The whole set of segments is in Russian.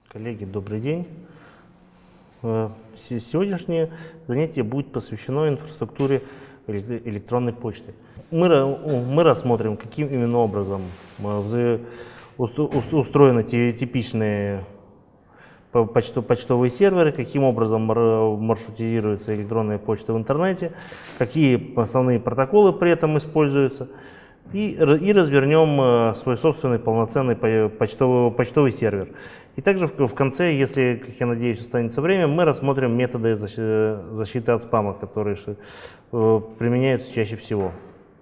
Коллеги, добрый день. Сегодняшнее занятие будет посвящено инфраструктуре электронной почты. Мы рассмотрим, каким именно образом устроены типичные почтовые серверы, каким образом маршрутизируется электронная почта в интернете, какие основные протоколы при этом используются, и развернем свой собственный полноценный почтовый сервер. И также в конце, если, как я надеюсь, останется время, мы рассмотрим методы защиты от спама, которые применяются чаще всего.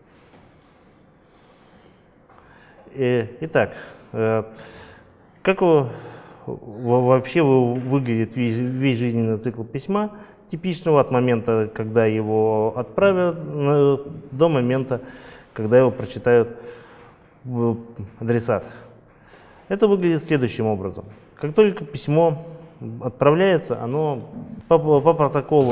Итак, как вообще выглядит весь жизненный цикл письма, типичного от момента, когда его отправят, до момента, когда его прочитают адресат. Это выглядит следующим образом. Как только письмо отправляется, оно по протоколу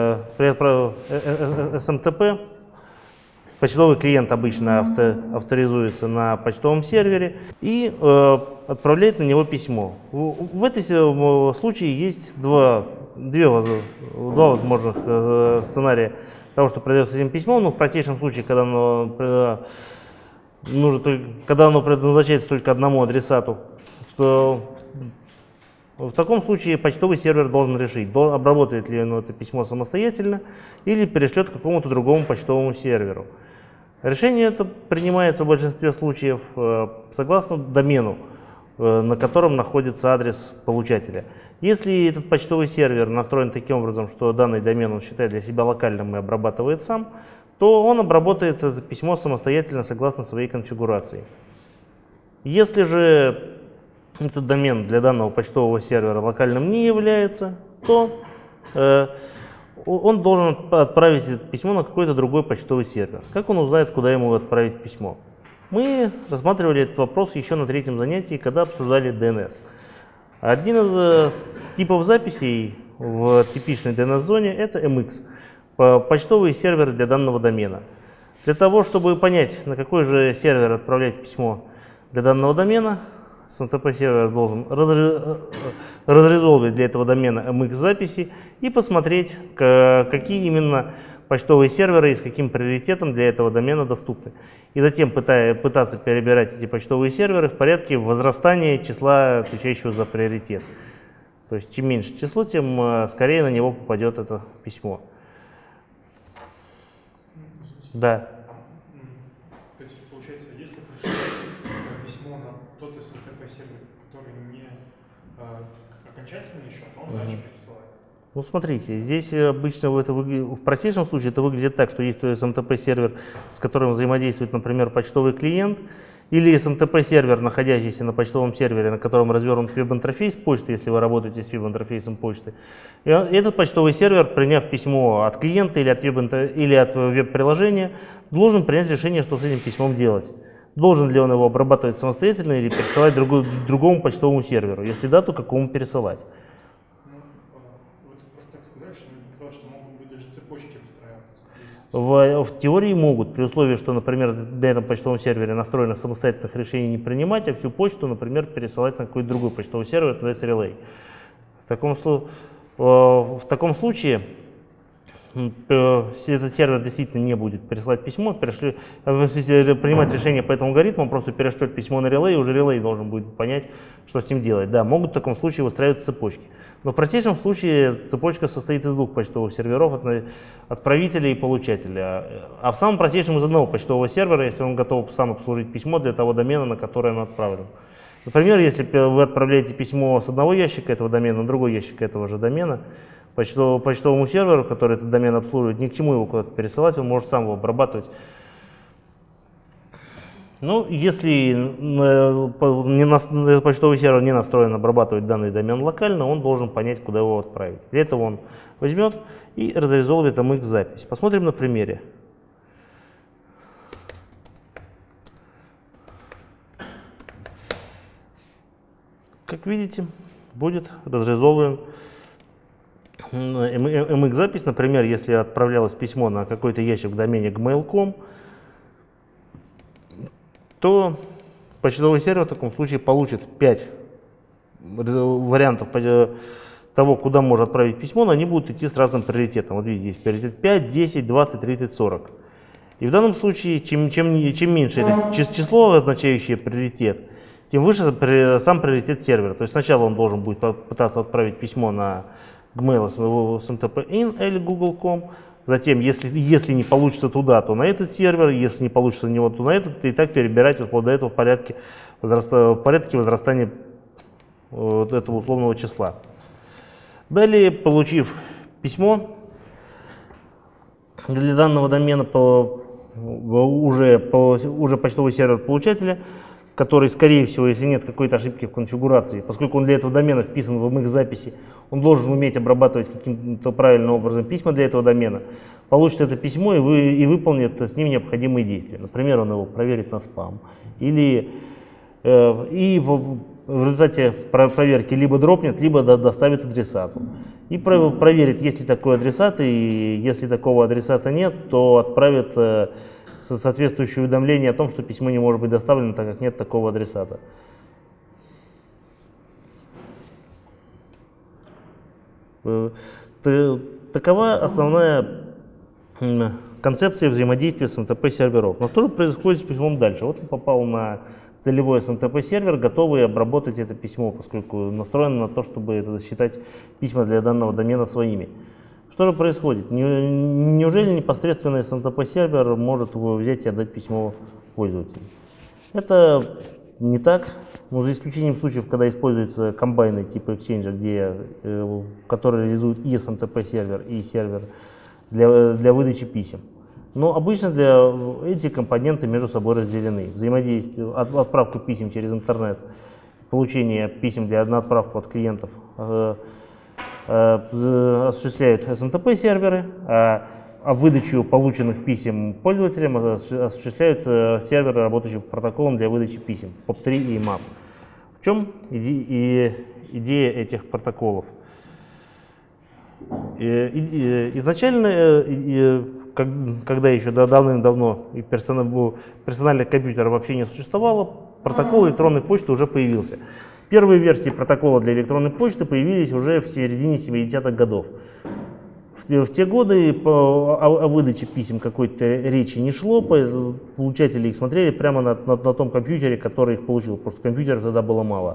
СМТП, почтовый клиент обычно авторизуется на почтовом сервере и отправляет на него письмо. В этом случае есть два возможных сценария того, что произойдет с этим письмом. Но в простейшем случае, когда оно предназначается только одному адресату, то в таком случае почтовый сервер должен решить, обработает ли он это письмо самостоятельно или перешлет к какому-то другому почтовому серверу. Решение это принимается в большинстве случаев согласно домену, на котором находится адрес получателя. Если этот почтовый сервер настроен таким образом, что данный домен он считает для себя локальным и обрабатывает сам, то он обработает это письмо самостоятельно согласно своей конфигурации. Если же этот домен для данного почтового сервера локальным не является, то он должен отправить это письмо на какой-то другой почтовый сервер. Как он узнает, куда ему отправить письмо? Мы рассматривали этот вопрос еще на третьем занятии, когда обсуждали DNS. Один из типов записей в типичной DNS-зоне – это MX, почтовый сервер для данного домена. Для того, чтобы понять, на какой же сервер отправлять письмо для данного домена, СМТП-сервер должен разрезолвить для этого домена MX-записи и посмотреть, какие именно почтовые серверы и с каким приоритетом для этого домена доступны. И затем пытаться перебирать эти почтовые серверы в порядке возрастания числа, отвечающего за приоритет. То есть чем меньше число, тем скорее на него попадет это письмо. Да. То есть, получается, если пришло письмо на тот СМТП-сервер, который не окончательный еще, то он дальше пересылает. Ну, смотрите, здесь обычно в простейшем случае это выглядит так, что есть СМТП-сервер, с которым взаимодействует, например, почтовый клиент, или СМТП-сервер, находящийся на почтовом сервере, на котором развернут веб-интерфейс почты, если вы работаете с веб-интерфейсом почты. И этот почтовый сервер, приняв письмо от клиента или от веб-приложения, должен принять решение, что с этим письмом делать. Должен ли он его обрабатывать самостоятельно или пересылать другому почтовому серверу? Если да, то какому пересылать? В теории могут, при условии, что, например, на этом почтовом сервере настроено самостоятельных решений не принимать, а всю почту, например, пересылать на какой-то другой почтовый сервер, это называется relay. В таком случае, если этот сервер действительно не будет пересылать письмо, принимать решение по этому алгоритму, он просто перешлет письмо на relay, и уже relay должен будет понять, что с ним делать. Да, могут в таком случае выстраивать цепочки. Но в простейшем случае цепочка состоит из двух почтовых серверов, отправителя и получателя. А в самом простейшем из одного почтового сервера, если он готов сам обслужить письмо для того домена, на который он отправлен. Например, если вы отправляете письмо с одного ящика этого домена на другой ящик этого же домена, почтовому серверу, который этот домен обслуживает, ни к чему его куда-то пересылать, он может сам его обрабатывать. Ну, если почтовый сервер не настроен обрабатывать данный домен локально, он должен понять, куда его отправить. Для этого он возьмет и разрезолвит MX-запись. Посмотрим на примере. Как видите, будет разрезолвлен MX-запись. Например, если отправлялось письмо на какой-то ящик в домене gmail.com, то почтовый сервер в таком случае получит 5 вариантов того, куда можно отправить письмо, но они будут идти с разным приоритетом. Вот видите, здесь приоритет 5, 10, 20, 30, 40. И в данном случае, чем меньше это число, означающее приоритет, тем выше сам приоритет сервера. То есть сначала он должен будет пытаться отправить письмо на Gmail своего SMTP-in или Google.com. Затем, если не получится туда, то на этот сервер, если не получится на него, то на этот, и так перебирать вот до этого в порядке возрастания вот этого условного числа. Далее, получив письмо для данного домена уже почтовый сервер получателя, который, скорее всего, если нет какой-то ошибки в конфигурации, поскольку он для этого домена вписан в MX-записи, он должен уметь обрабатывать каким-то правильным образом письма для этого домена, получит это письмо и выполнит с ним необходимые действия. Например, он его проверит на спам. И в результате проверки либо дропнет, либо доставит адресату. И проверит, есть ли такой адресат, и если такого адресата нет, то отправит соответствующее уведомление о том, что письмо не может быть доставлено, так как нет такого адресата. Такова основная концепция взаимодействия с МТП-сервером. Но что же происходит с письмом дальше? Вот он попал на целевой SMTP-сервер, готовый обработать это письмо, поскольку настроен на то, чтобы считать письма для данного домена своими. Что же происходит? Неужели непосредственно SMTP-сервер может взять и отдать письмо пользователю? Это не так, но за исключением случаев, когда используются комбайны типа Exchange, которые реализуют и SMTP-сервер, и сервер для выдачи писем. Но обычно эти компоненты между собой разделены. Взаимодействие, отправка писем через интернет, получение писем на отправку от клиентов осуществляют SMTP-серверы, а выдачу полученных писем пользователям осуществляют серверы, работающие по протоколам для выдачи писем, POP3 и IMAP. В чем идея этих протоколов? Изначально, когда еще давным-давно персональных компьютеров вообще не существовало, протокол электронной почты уже появился. Первые версии протокола для электронной почты появились уже в середине 70-х годов. В те годы о выдаче писем какой-то речи не шло, получатели их смотрели прямо на том компьютере, который их получил, потому что компьютеров тогда было мало.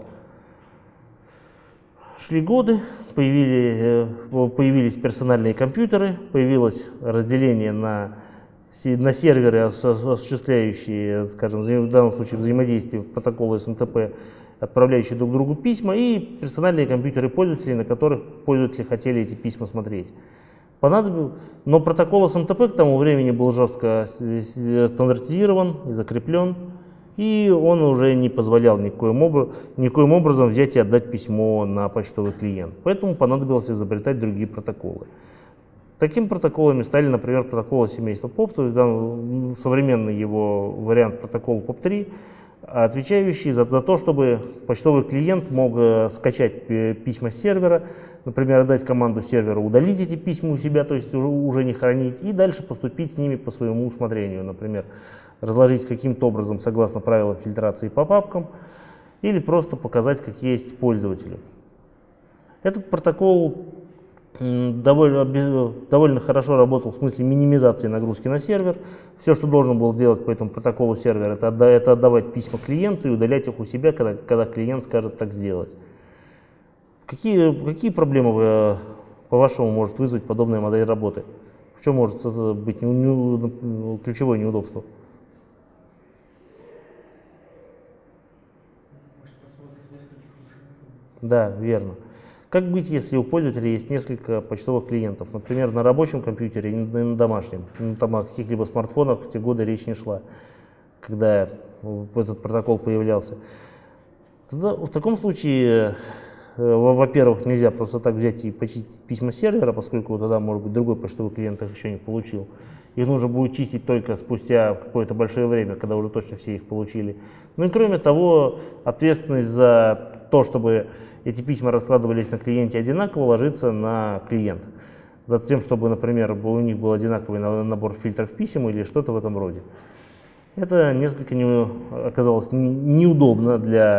Шли годы, появились персональные компьютеры, появилось разделение на серверы, осуществляющие, скажем, в данном случае взаимодействие протокола SMTP, отправляющие друг другу письма, и персональные компьютеры пользователей, на которых пользователи хотели эти письма смотреть. Но протокол SMTP к тому времени был жестко стандартизирован и закреплен, и он уже не позволял никоим образом взять и отдать письмо на почтовый клиент. Поэтому понадобилось изобретать другие протоколы. Такими протоколами стали, например, протоколы семейства POP, то есть современный его вариант протокола POP3, отвечающий за то, чтобы почтовый клиент мог скачать письма с сервера, например, дать команду серверу удалить эти письма у себя, то есть уже не хранить, и дальше поступить с ними по своему усмотрению, например, разложить каким-то образом согласно правилам фильтрации по папкам, или просто показать, как есть пользователю. Этот протокол довольно хорошо работал в смысле минимизации нагрузки на сервер. Все, что должен был делать по этому протоколу сервер, это отдавать письма клиенту и удалять их у себя, когда клиент скажет так сделать. Какие проблемы, по-вашему, может вызвать подобная модель работы? В чем может быть ключевое неудобство? Да, верно. Как быть, если у пользователя есть несколько почтовых клиентов, например, на рабочем компьютере и на домашнем? Там о каких-либо смартфонах в те годы речь не шла, когда этот протокол появлялся. Тогда, в таком случае, во-первых, нельзя просто так взять и почистить письма сервера, поскольку тогда, может быть, другой почтовый клиент их еще не получил. Их нужно будет чистить только спустя какое-то большое время, когда уже точно все их получили. Ну и кроме того, ответственность за то, чтобы эти письма раскладывались на клиенте одинаково, ложится на клиент. Затем, чтобы, например, у них был одинаковый набор фильтров писем или что-то в этом роде. Это несколько оказалось неудобно для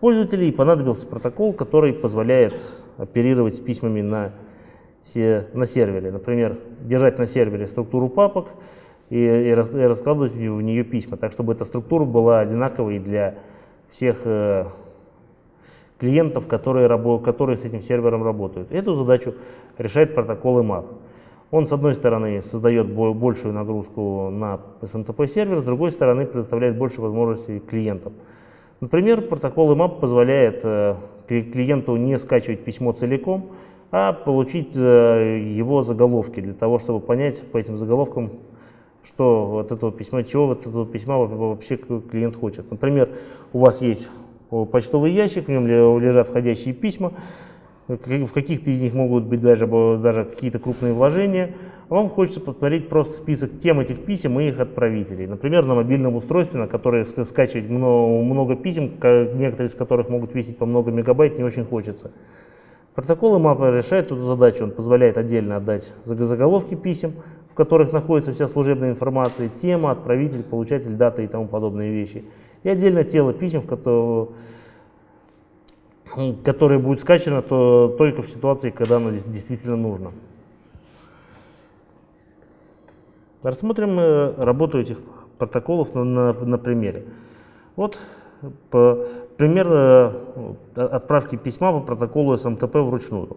пользователей, и понадобился протокол, который позволяет оперировать с письмами на сервере. Например, держать на сервере структуру папок и раскладывать в нее письма, так чтобы эта структура была одинаковой для всех клиентов, которые с этим сервером работают. Эту задачу решает протокол IMAP. Он, с одной стороны, создает большую нагрузку на SMTP сервер, с другой стороны, предоставляет больше возможностей клиентам. Например, протокол IMAP позволяет клиенту не скачивать письмо целиком, а получить его заголовки, для того, чтобы понять по этим заголовкам, что от этого письма, чего от этого письма вообще клиент хочет. Например, у вас есть почтовый ящик, в нем лежат входящие письма, в каких-то из них могут быть даже какие-то крупные вложения. Вам хочется посмотреть просто список тем этих писем и их отправителей. Например, на мобильном устройстве, на которое скачивать много писем, некоторые из которых могут весить по много мегабайт, не очень хочется. Протокол IMAP решает эту задачу. Он позволяет отдельно отдать заголовки писем, в которых находится вся служебная информация, тема, отправитель, получатель, дата и тому подобные вещи. И отдельно тело писем, которое будет скачано только в ситуации, когда оно действительно нужно. Рассмотрим работу этих протоколов на примере. Вот пример отправки письма по протоколу SMTP вручную.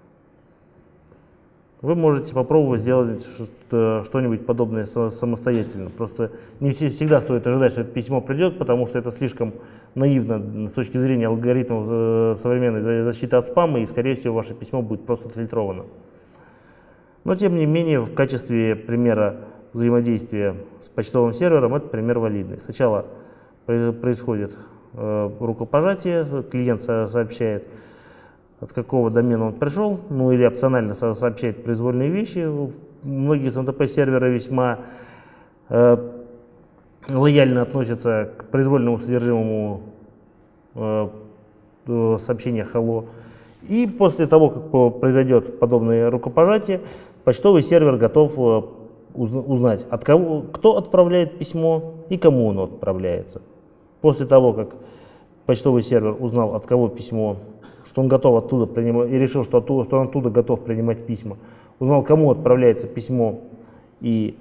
Вы можете попробовать сделать что-нибудь подобное самостоятельно. Просто не всегда стоит ожидать, что это письмо придет, потому что это слишком наивно с точки зрения алгоритмов современной защиты от спама, и, скорее всего, ваше письмо будет просто отфильтровано. Но, тем не менее, в качестве примера взаимодействия с почтовым сервером это пример валидный. Сначала происходит рукопожатие, клиент сообщает, от какого домена он пришел, ну или опционально сообщает произвольные вещи. Многие SMTP-серверы весьма лояльно относятся к произвольному содержимому сообщения «Hello». И после того, как произойдет подобное рукопожатие, почтовый сервер готов узнать, кто отправляет письмо и кому оно отправляется. После того, как почтовый сервер узнал, от кого письмо, что он готов оттуда принимать, и решил, что он оттуда готов принимать письма, узнал, кому отправляется письмо, и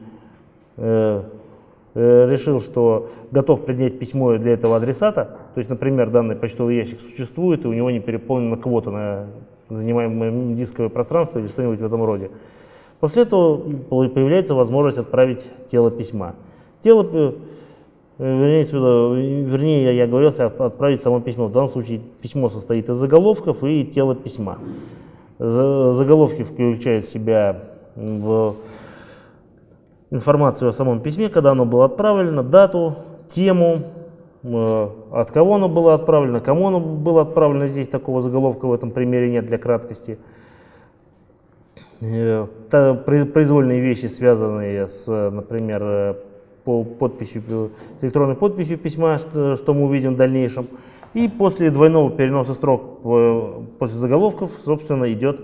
решил, что готов принять письмо для этого адресата, то есть, например, данный почтовый ящик существует, и у него не переполнена квота на занимаемое дисковое пространство или что-нибудь в этом роде. После этого появляется возможность отправить тело письма. Вернее, я говорил, отправить само письмо. В данном случае письмо состоит из заголовков и тела письма. Заголовки включают в себя информацию о самом письме, когда оно было отправлено, дату, тему, от кого оно было отправлено, кому оно было отправлено. Здесь такого заголовка в этом примере нет для краткости. Произвольные вещи, связанные с, например, электронной подписью письма, что мы увидим в дальнейшем. И после двойного переноса строк после заголовков, собственно, идет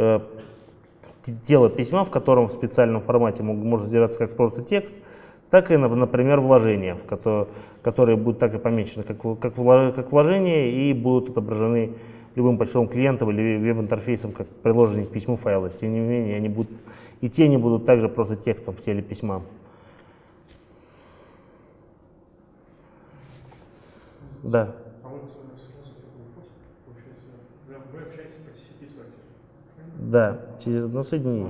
тело письма, в котором в специальном формате может содержаться как просто текст, так и, например, вложения, которые будут так и помечены как вложения и будут отображены любым почтовым клиентом или веб-интерфейсом как приложенные к письму файлы. Тем не менее, они будут также просто текстом в теле письма. Да. А вот сразу такой вопрос, получается, вы общаетесь по TCP-сокету? Да, через одно соединение.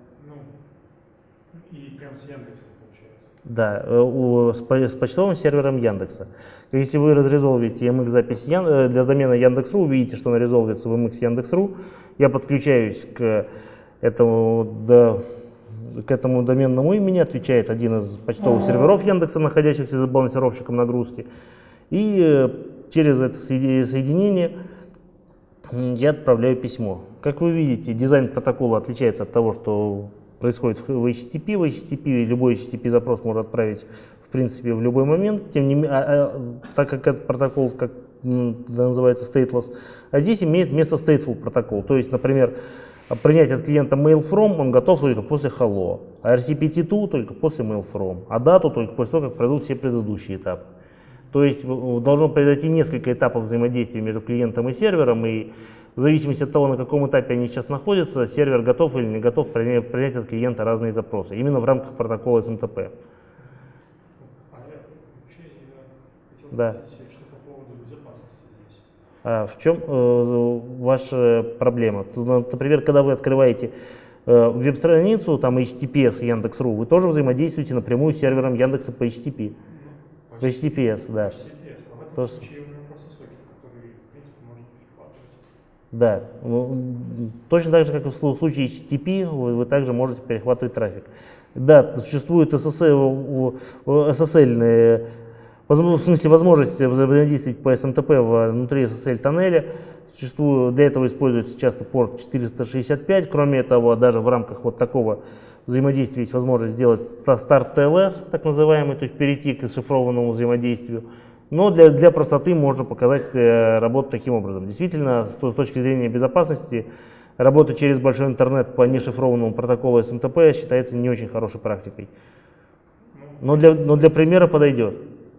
И прям с Яндексом получается? Да, с почтовым сервером Яндекса. Если вы разрезолвите MX-запись для домена Яндекс.ру, увидите, что она резолвится в MX Яндекс.ру. Я подключаюсь к этому доменному имени, отвечает один из почтовых серверов Яндекса, находящихся за балансировщиком нагрузки. И через это соединение я отправляю письмо. Как вы видите, дизайн протокола отличается от того, что происходит в HTTP. В HTTP любой HTTP запрос можно отправить в принципе в любой момент, тем не менее, так как этот протокол называется stateless, а здесь имеет место stateful протокол. То есть, например, принять от клиента mail from он готов только после hello, а RCPT2 только после mail from, а дату только после того, как пройдут все предыдущие этапы. То есть должно произойти несколько этапов взаимодействия между клиентом и сервером, и в зависимости от того, на каком этапе они сейчас находятся, сервер готов или не готов принять от клиента разные запросы, именно в рамках протокола SMTP. Да. Что по поводу безопасности здесь? В чем ваша проблема? Например, когда вы открываете веб-страницу, там HTTPS Яндекс.ру, вы тоже взаимодействуете напрямую с сервером Яндекса по HTTP. По HTTPS, да. HTTPS, а в этом случае у него просто сокет, который, в принципе, может перехватывать. Да. Точно так же, как и в случае HTTP, вы также можете перехватывать трафик. Да, существует SSL, в смысле возможность взаимодействовать по SMTP внутри SSL-тоннеля. Для этого используется часто порт 465. Кроме этого, даже в рамках вот такого взаимодействия есть возможность сделать старт TLS, так называемый, то есть перейти к шифрованному взаимодействию. Но для простоты можно показать работу таким образом. Действительно, с точки зрения безопасности, работа через большой интернет по нешифрованному протоколу SMTP считается не очень хорошей практикой. Но для примера подойдет.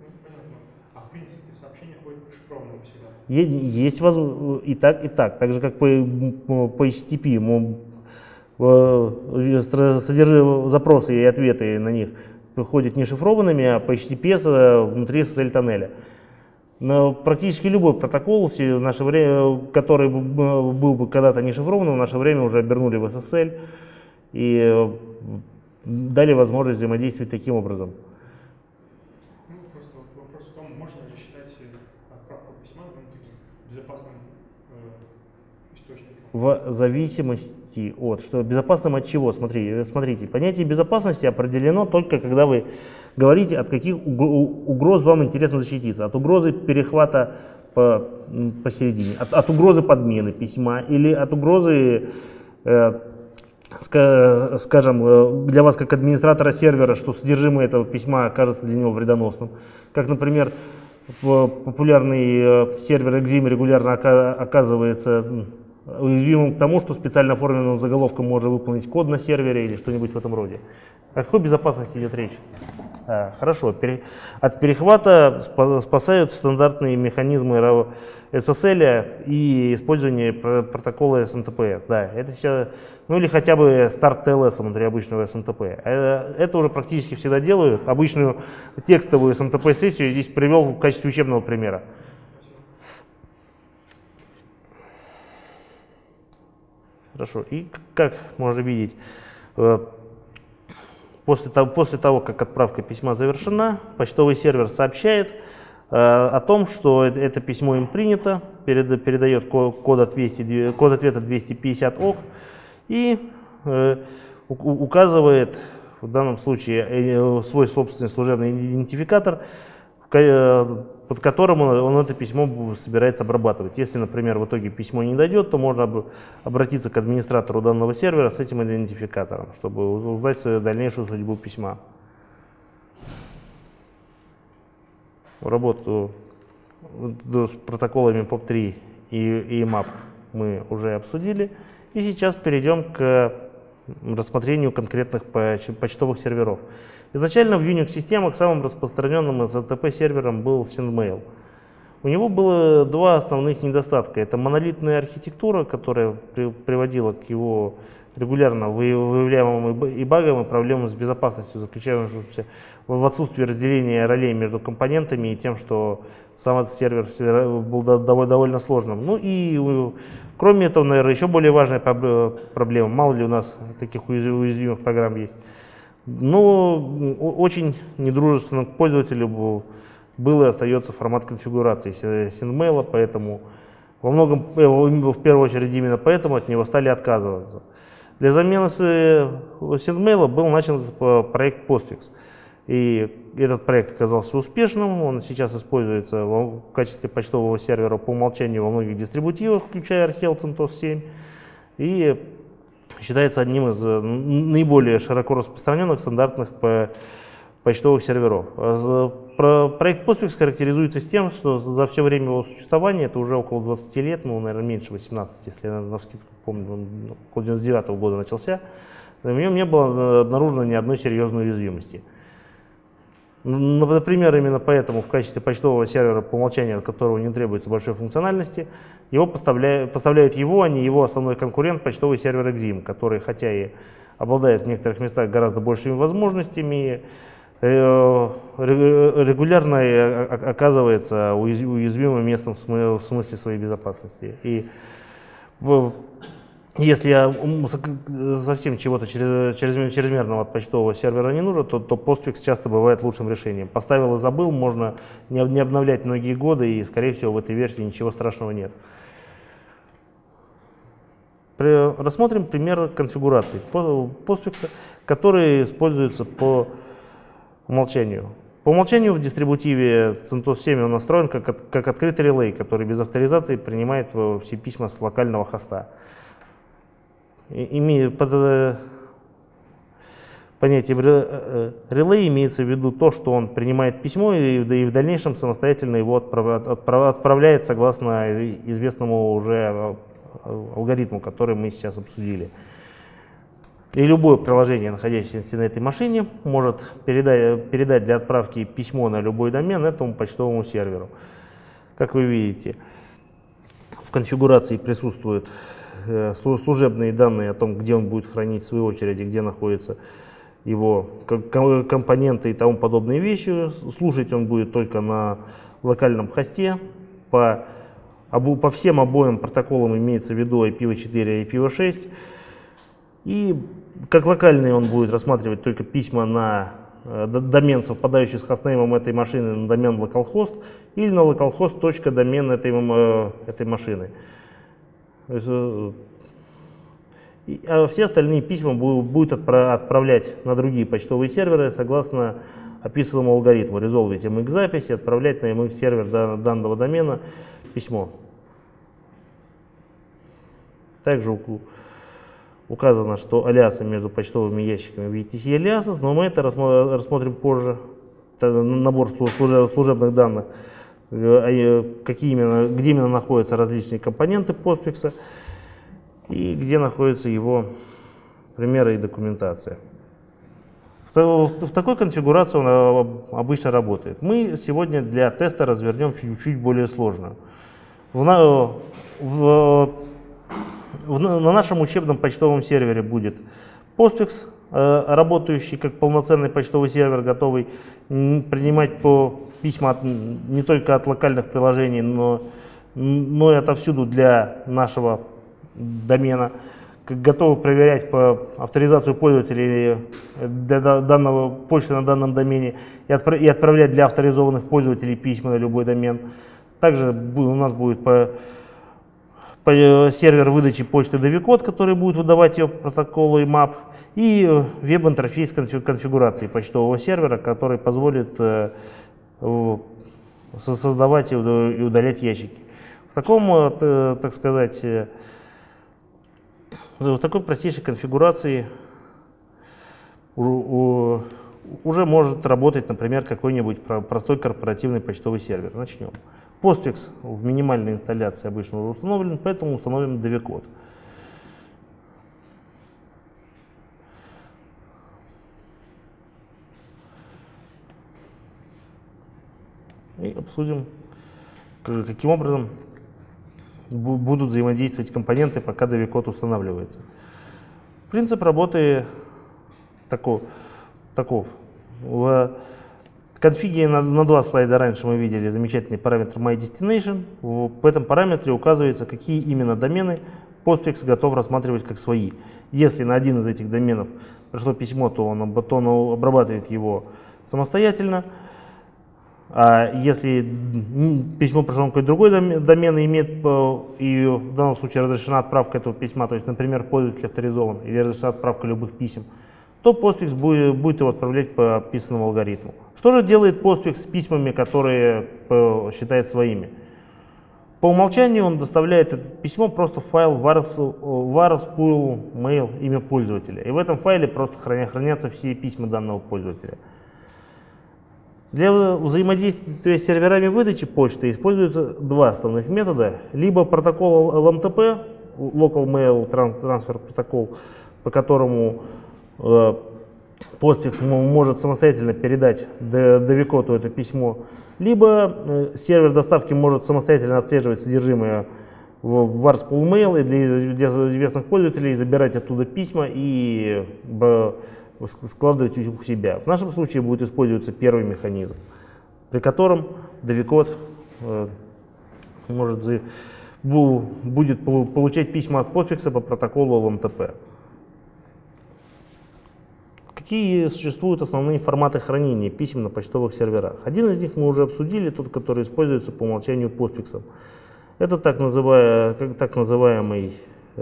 Есть и так, и так. Так же, как по HTTP, запросы и ответы на них приходят не шифрованными, а по HTTPS внутри SSL-тоннеля. Но практически любой протокол, в наше время, который был бы когда-то не шифрованным, в наше время уже обернули в SSL и дали возможность взаимодействовать таким образом. В зависимости от, что безопасным от чего? Смотрите, понятие безопасности определено только когда вы говорите, от каких угроз вам интересно защититься. От угрозы перехвата посередине, от угрозы подмены письма или от угрозы, скажем, для вас как администратора сервера, что содержимое этого письма окажется для него вредоносным. Как, например, популярный сервер Exim регулярно оказывается уязвимым к тому, что специально оформленным заголовком можно выполнить код на сервере или что-нибудь в этом роде. О какой безопасности идет речь? Хорошо. От перехвата спасают стандартные механизмы SSL и использование протокола SMTP. Да, это сейчас, ну или хотя бы старт TLS внутри обычного SMTP. Это уже практически всегда делают. Обычную текстовую SMTP-сессию я здесь привел в качестве учебного примера. Хорошо. И как можно видеть, после того, как отправка письма завершена, почтовый сервер сообщает о том, что это письмо им принято, передает код ответа 250 ОК и указывает в данном случае свой собственный служебный идентификатор, под которым он это письмо собирается обрабатывать. Если, например, в итоге письмо не дойдет, то можно обратиться к администратору данного сервера с этим идентификатором, чтобы узнать дальнейшую судьбу письма. Работу с протоколами POP3 и EMAP мы уже обсудили. И сейчас перейдем к рассмотрению конкретных почтовых серверов. Изначально в Unix-системах самым распространенным SMTP-сервером был SendMail. У него было два основных недостатка. Это монолитная архитектура, которая приводила к его регулярно выявляемым и багам, и проблемам с безопасностью, заключающимся в отсутствии разделения ролей между компонентами и тем, что сам этот сервер был довольно сложным. Ну и кроме этого, наверное, еще более важная проблема, мало ли у нас таких уязвимых программ есть, но очень недружественным к пользователю был и остается формат конфигурации SendMail, поэтому во многом, в первую очередь именно поэтому от него стали отказываться. Для замены SendMail был начат проект Postfix. И этот проект оказался успешным, он сейчас используется в качестве почтового сервера по умолчанию во многих дистрибутивах, включая Archel CentOS 7, и считается одним из наиболее широко распространенных стандартных почтовых серверов. Проект Postfix характеризуется тем, что за все время его существования, это уже около 20 лет, ну, наверное, меньше 18, если я навскидку помню, он около 99 года начался, в нем не было обнаружено ни одной серьезной уязвимости. Например, именно поэтому в качестве почтового сервера по умолчанию, от которого не требуется большой функциональности, его поставляют его, а не его основной конкурент, почтовый сервер Exim, который, хотя и обладает в некоторых местах гораздо большими возможностями, регулярно оказывается уязвимым местом в смысле своей безопасности. И если совсем чего-то чрезмерного от почтового сервера не нужно, то Postfix часто бывает лучшим решением. Поставил и забыл, можно не обновлять многие годы, и, скорее всего, в этой версии ничего страшного нет. Рассмотрим пример конфигурации Postfix, которые используются по умолчанию. По умолчанию в дистрибутиве CentOS 7 он настроен как открытый релей, который без авторизации принимает все письма с локального хоста. Под понятием релей имеется в виду то, что он принимает письмо и в дальнейшем самостоятельно его отправляет согласно известному уже алгоритму, который мы сейчас обсудили. И любое приложение, находящееся на этой машине, может передать для отправки письмо на любой домен этому почтовому серверу. Как вы видите, в конфигурации присутствуют служебные данные о том, где он будет хранить в свою очередь, где находятся его компоненты и тому подобные вещи. Слушать он будет только на локальном хосте. По всем обоим протоколам имеется в виду IPv4 и IPv6. И как локальный он будет рассматривать только письма на домен, совпадающий с хостнеймом этой машины, на домен localhost или на localhost.домен этой машины. А все остальные письма будет отправлять на другие почтовые серверы согласно описанному алгоритму. Резолвить MX запись и отправлять на MX сервер данного домена письмо. Также указано, что алиасы между почтовыми ящиками VTC aliases, но мы это рассмотрим позже. Это набор служебных данных, где именно находятся различные компоненты Postfix и где находятся его примеры и документация. В такой конфигурации он обычно работает. Мы сегодня для теста развернем чуть более сложно. На нашем учебном почтовом сервере будет Postfix, работающий как полноценный почтовый сервер, готовый принимать письма не только от локальных приложений, но и отовсюду для нашего домена, готовы проверять по авторизацию пользователей для данного почты на данном домене и отправлять для авторизованных пользователей письма на любой домен. Также у нас будет сервер выдачи почты Davicode, который будет выдавать ее по протоколу IMAP, и веб-интерфейс конфигурации почтового сервера, который позволит создавать и удалять ящики. В таком, так сказать, в такой простейшей конфигурации уже может работать, например, какой-нибудь простой корпоративный почтовый сервер. Начнем. Postfix в минимальной инсталляции обычно уже установлен, поэтому установим Davicode. И обсудим, каким образом будут взаимодействовать компоненты, пока Davicode устанавливается. Принцип работы таков. В конфиге на 2 слайда раньше мы видели замечательный параметр MyDestination. В этом параметре указывается, какие именно домены Postfix готов рассматривать как свои. Если на один из этих доменов пришло письмо, то он обрабатывает его самостоятельно. А если письмо пришло на какой-то другой домен и в данном случае разрешена отправка этого письма, то есть, например, пользователь авторизован или разрешена отправка любых писем, то Postfix будет его отправлять по описанному алгоритму. Что же делает Postfix с письмами, которые считает своими? По умолчанию он доставляет это письмо просто в файл var_pool_mail имя пользователя. И в этом файле просто хранятся все письма данного пользователя. Для взаимодействия с серверами выдачи почты используются два основных метода. Либо протокол LMTP, Local Mail Transfer Protocol, по которому постфикс может самостоятельно передать Довикоту это письмо, либо сервер доставки может самостоятельно отслеживать содержимое в Wars Pool Mail и для известных пользователей забирать оттуда письма и складывать их у себя. В нашем случае будет использоваться первый механизм, при котором Довикот будет получать письма от постфикса по протоколу LMTP. Какие существуют основные форматы хранения писем на почтовых серверах? Один из них мы уже обсудили, тот, который используется по умолчанию постфиксом. Это так называемый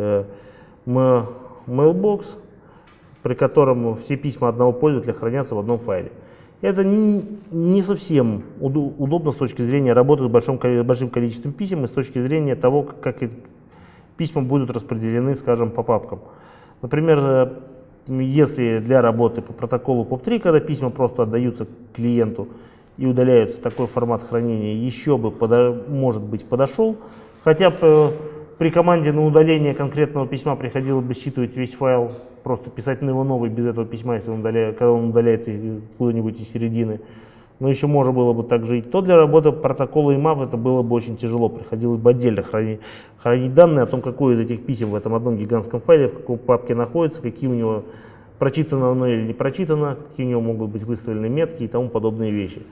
mailbox, при котором все письма одного пользователя хранятся в одном файле. Это не совсем удобно с точки зрения работы с большим количеством писем и с точки зрения того, как эти письма будут распределены, скажем, по папкам. Например, если для работы по протоколу POP3, когда письма просто отдаются клиенту и удаляются, такой формат хранения еще бы, может быть, подошел. Хотя при команде на удаление конкретного письма приходилось бы считывать весь файл, просто писать на его новый без этого письма, если когда он удаляется куда-нибудь из середины. Но еще можно было бы так жить. То для работы протокола IMAP это было бы очень тяжело. Приходилось бы отдельно хранить данные о том, какое из этих писем в этом одном гигантском файле, в какой папке находится, какие у него прочитано оно или не прочитано, какие у него могут быть выставлены метки и тому подобные вещи.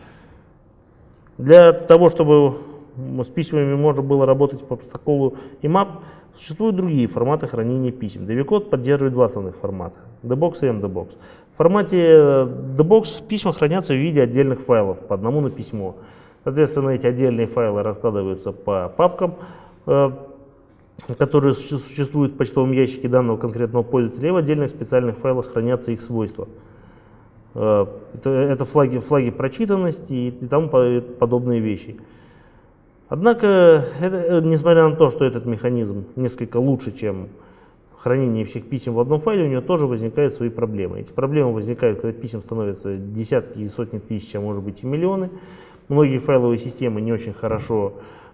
Для того, чтобы с письмами можно было работать по протоколу IMAP, существуют другие форматы хранения писем. Довикот поддерживает два основных формата – DBox и MDBox. В формате DBox письма хранятся в виде отдельных файлов, по одному на письмо. Соответственно, эти отдельные файлы раскладываются по папкам, которые существуют в почтовом ящике данного конкретного пользователя, и в отдельных специальных файлах хранятся их свойства. Это флаги прочитанности и тому подобные вещи. Однако, несмотря на то, что этот механизм несколько лучше, чем хранение всех писем в одном файле, у него тоже возникают свои проблемы. Эти проблемы возникают, когда писем становятся десятки и сотни тысяч, а может быть и миллионы. Многие файловые системы не очень хорошо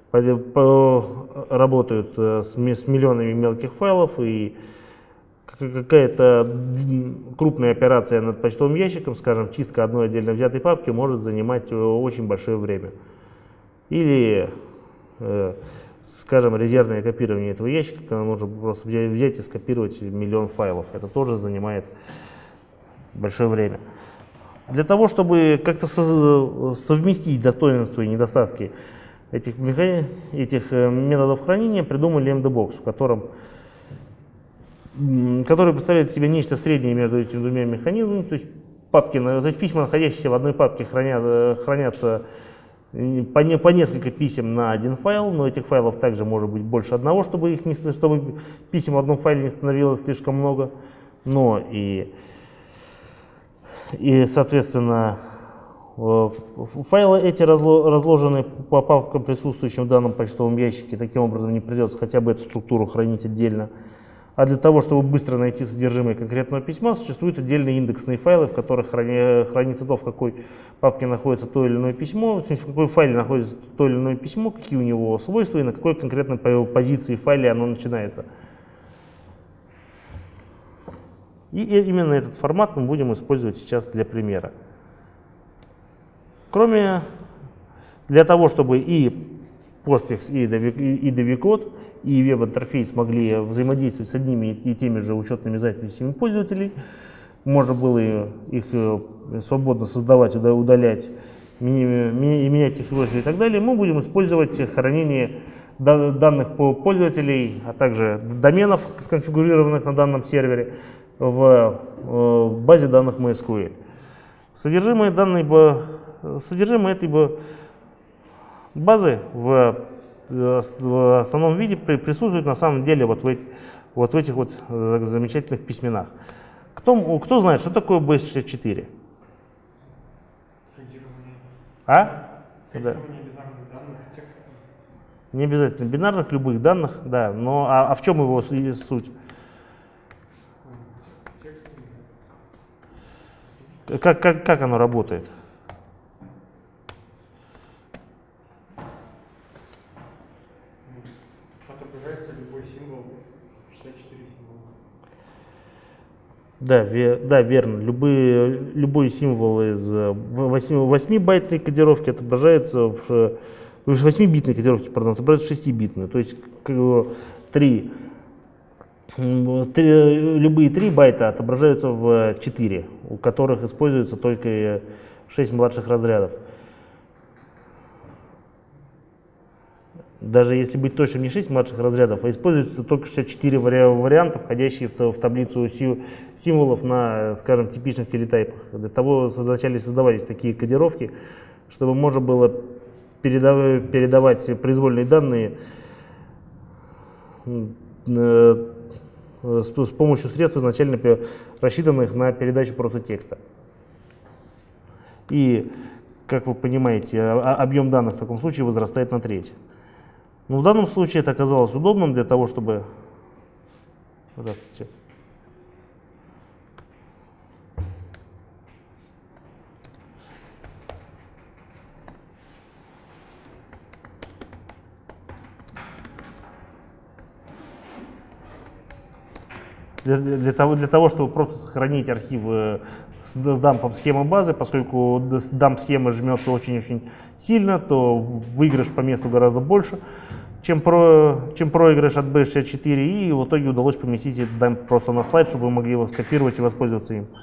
работают с миллионами мелких файлов, и какая-то крупная операция над почтовым ящиком, скажем, чистка одной отдельно взятой папки, может занимать очень большое время. Или, скажем, резервное копирование этого ящика, когда можно просто взять и скопировать миллион файлов. Это тоже занимает большое время. Для того, чтобы как-то совместить достоинства и недостатки этих методов хранения, придумали MDBox, который представляет в себе нечто среднее между этими двумя механизмами. То есть письма, находящиеся в одной папке, хранятся по несколько писем на один файл, но этих файлов также может быть больше одного, чтобы писем в одном файле не становилось слишком много. Но и соответственно, файлы эти разложены по папкам, присутствующим в данном почтовом ящике. Таким образом, не придется хотя бы эту структуру хранить отдельно. А для того, чтобы быстро найти содержимое конкретного письма, существуют отдельные индексные файлы, в которых хранится то, в какой папке находится то или иное письмо, в какой файле находится то или иное письмо, какие у него свойства и на какой конкретной позиции в файле оно начинается. И именно этот формат мы будем использовать сейчас для примера. Для того, чтобы и постфикс, и Довикот, и веб-интерфейс могли взаимодействовать с одними и теми же учетными записями пользователей, можно было их свободно создавать, удалять, менять их свойства и так далее, мы будем использовать хранение данных пользователей, а также доменов, сконфигурированных на данном сервере, в базе данных MySQL. Содержимое этой базы в основном виде присутствует на самом деле вот в этих замечательных письменах. Кто знает, что такое base64? Кодирование. А? Кодирование бинарных данных, текстов. Не обязательно бинарных, любых данных, да. Но в чем его суть? Как оно работает? Отображается любой символ, 64 символа. Да, да, верно. Любой символ из 8-байтной кодировки отображается в 8-битной кодировки, пардон, отображается в 6-битной. То есть любые 3 байта отображаются в 4, у которых используется только 6 младших разрядов. Даже если быть точным, не 6 младших разрядов, а используется только 64 варианта, входящие в таблицу символов на, скажем, типичных телетайпах. Для того вначале создавались такие кодировки, чтобы можно было передавать произвольные данные с помощью средств, изначально рассчитанных на передачу просто текста. И, как вы понимаете, объем данных в таком случае возрастает на треть. Но в данном случае это оказалось удобным для того, чтобы... Здравствуйте. Для того, чтобы просто сохранить архивы с дампом схемы базы, поскольку дамп схемы жмется очень-очень сильно, то выигрыш по месту гораздо больше, чем проигрыш от B64, и в итоге удалось поместить этот дамп просто на слайд, чтобы вы могли его скопировать и воспользоваться им.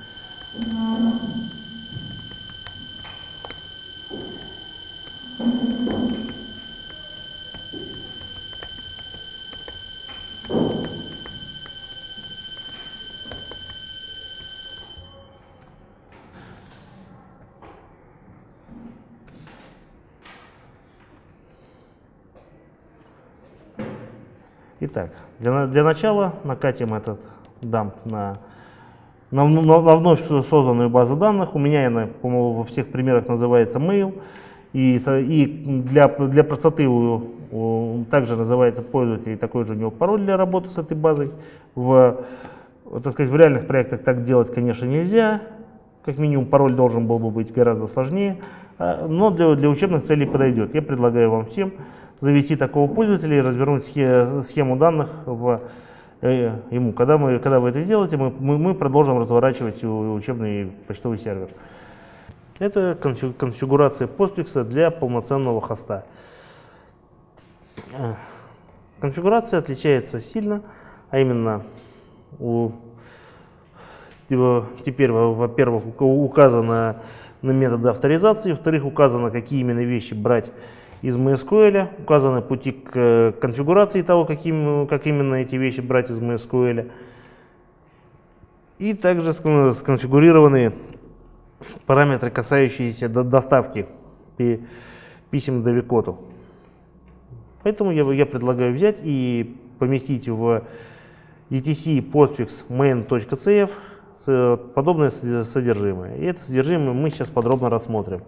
Итак, для начала накатим этот дамп на вновь созданную базу данных. У меня она, по-моему, во всех примерах называется mail. И для простоты также называется пользователь, такой же у него пароль для работы с этой базой. Так сказать, в реальных проектах так делать, конечно, нельзя. Как минимум пароль должен был бы быть гораздо сложнее, но для учебных целей подойдет. Я предлагаю вам всем завести такого пользователя и развернуть схему данных ему. Когда вы это сделаете, мы продолжим разворачивать учебный почтовый сервер. Это конфигурация Postfix для полноценного хоста. Конфигурация отличается сильно, а именно теперь, во-первых, указано на методы авторизации, во-вторых, указано, какие именно вещи брать из MySQL, указаны пути к конфигурации того, как именно эти вещи брать из MySQL, и также сконфигурированы параметры, касающиеся доставки писем до Викоту. Поэтому я предлагаю взять и поместить в etc postfix main.cf подобное содержимое. И это содержимое мы сейчас подробно рассмотрим.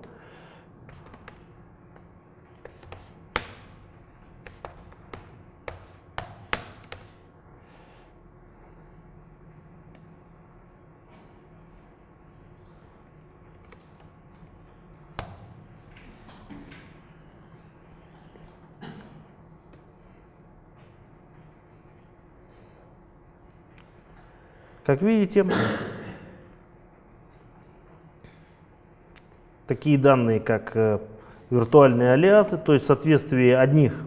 Как видите, такие данные, как виртуальные алиасы, то есть соответствие одних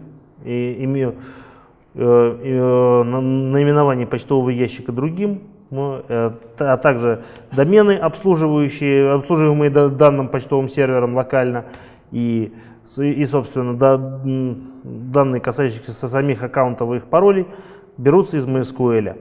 наименований почтового ящика другим, а также домены, обслуживаемые данным почтовым сервером локально, и собственно, данные, касающиеся самих аккаунтов и их паролей, берутся из MySQL.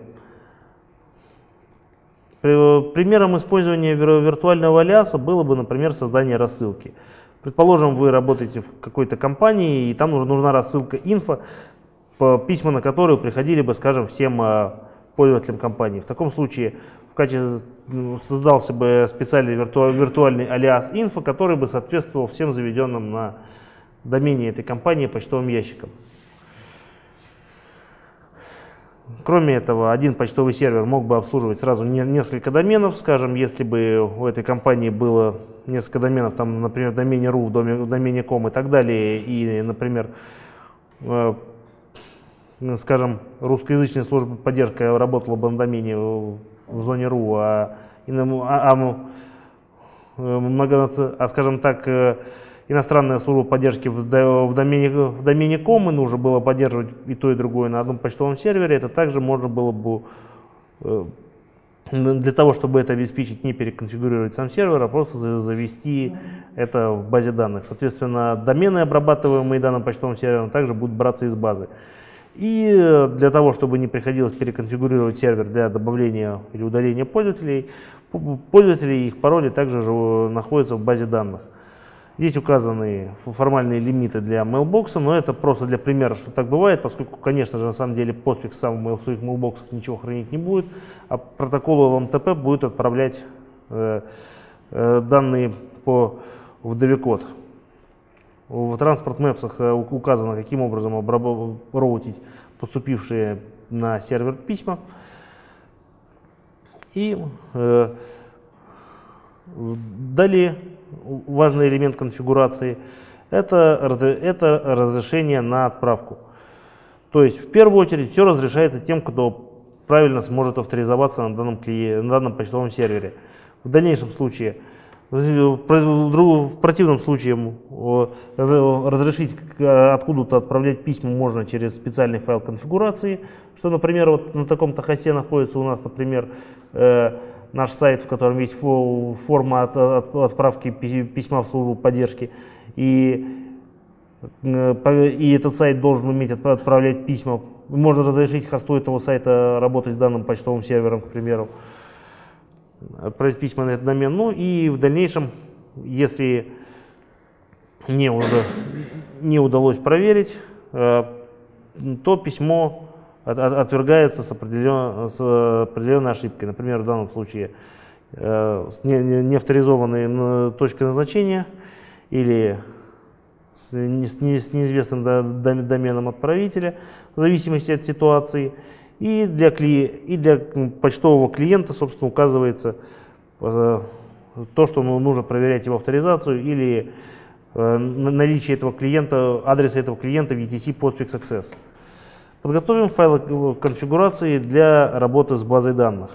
Примером использования виртуального алиаса было бы, например, создание рассылки. Предположим, вы работаете в какой-то компании, и там нужна рассылка инфо, письма на которую приходили бы, скажем, всем пользователям компании. В таком случае создался бы специальный виртуальный алиас инфо, который бы соответствовал всем заведенным на домене этой компании почтовым ящикам. Кроме этого, один почтовый сервер мог бы обслуживать сразу несколько доменов. Скажем, если бы у этой компании было несколько доменов, там, например, в домене .ru, в домене .com и так далее, и, например, скажем, русскоязычная служба поддержки работала бы на домене в зоне RU, скажем так, иностранная служба поддержки в домене .com, и нужно было поддерживать и то, и другое на одном почтовом сервере, это также можно было бы, для того, чтобы это обеспечить, не переконфигурировать сам сервер, а просто завести это в базе данных. Соответственно, домены, обрабатываемые данным почтовым сервером, также будут браться из базы. И для того, чтобы не приходилось переконфигурировать сервер для добавления или удаления пользователей, и их пароли также находятся в базе данных. Здесь указаны формальные лимиты для Mailbox, но это просто для примера, что так бывает, поскольку, конечно же, на самом деле Postfix сам в своих Mailbox ничего хранить не будет, а протокол LMTP будет отправлять данные в DB-код. В Transport Maps указано, каким образом роутить поступившие на сервер письма. И далее важный элемент конфигурации – это разрешение на отправку. То есть в первую очередь все разрешается тем, кто правильно сможет авторизоваться на данном почтовом сервере. В дальнейшем случае, в противном случае разрешить откуда-то отправлять письма можно через специальный файл конфигурации, что, например, вот на таком-то хосте находится у нас, например, наш сайт, в котором есть форма отправки письма в службу поддержки, и этот сайт должен уметь отправлять письма. Можно разрешить хосту этого сайта работать с данным почтовым сервером, к примеру, отправить письма на этот домен. Ну и в дальнейшем, если не удалось проверить, то письмо отвергается с определенной ошибкой. Например, в данном случае не авторизованной точкой назначения или с неизвестным доменом отправителя, в зависимости от ситуации. И для почтового клиента, собственно, указывается то, что нужно проверять его авторизацию или наличие этого клиента, адреса этого клиента в ETC Postfix Access. Подготовим файлы конфигурации для работы с базой данных.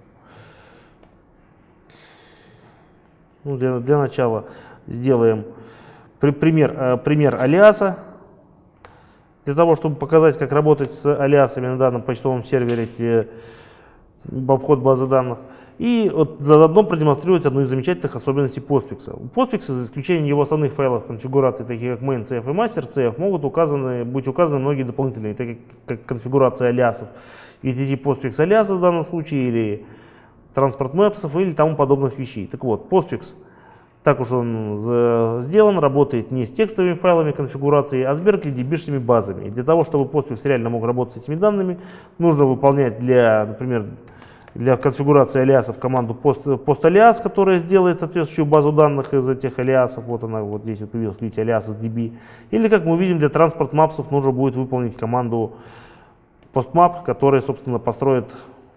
Ну, для начала сделаем пример алиаса. Для того, чтобы показать, как работать с алиасами на данном почтовом сервере в обход базы данных. И вот заодно продемонстрировать одну из замечательных особенностей Postfix. У Postfix, за исключением его основных файлов конфигурации, таких как main, CF и master CF, могут быть указаны многие дополнительные, такие как конфигурация алиасов, ETC Postfix алиаса в данном случае, или Transport Maps, или тому подобных вещей. Так вот, Postfix, так уж он сделан, работает не с текстовыми файлами конфигурации, а с Berkeley-DB-шными базами. И для того, чтобы Postfix реально мог работать с этими данными, нужно выполнять например, для конфигурации алиасов команду post-alias, которая сделает соответствующую базу данных из этих алиасов. Вот она, вот здесь вот появилась, видите, alias.db. Или, как мы видим, для Transport Maps нужно будет выполнить команду postmap, которая, собственно, построит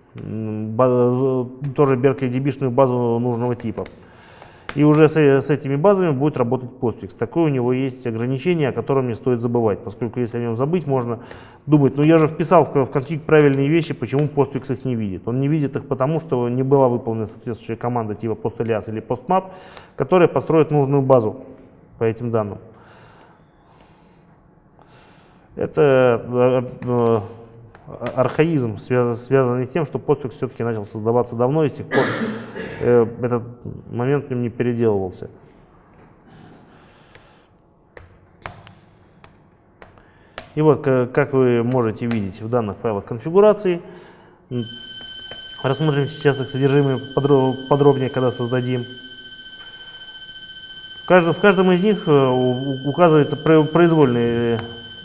тоже Berkeley-DB-шную базу нужного типа. И уже с этими базами будет работать Postfix. Такое у него есть ограничение, о котором не стоит забывать, поскольку если о нем забыть, можно думать, ну я же вписал в конфиг правильные вещи, почему Postfix их не видит. Он не видит их потому, что не была выполнена соответствующая команда типа post-alias или postmap, которая построит нужную базу по этим данным. Это архаизм, связанный с тем, что Postfix все-таки начал создаваться давно, и с тех пор этот момент в нем не переделывался. И вот, как вы можете видеть в данных файлах конфигурации, рассмотрим сейчас их содержимое подробнее, когда создадим. В каждом из них указывается произвольный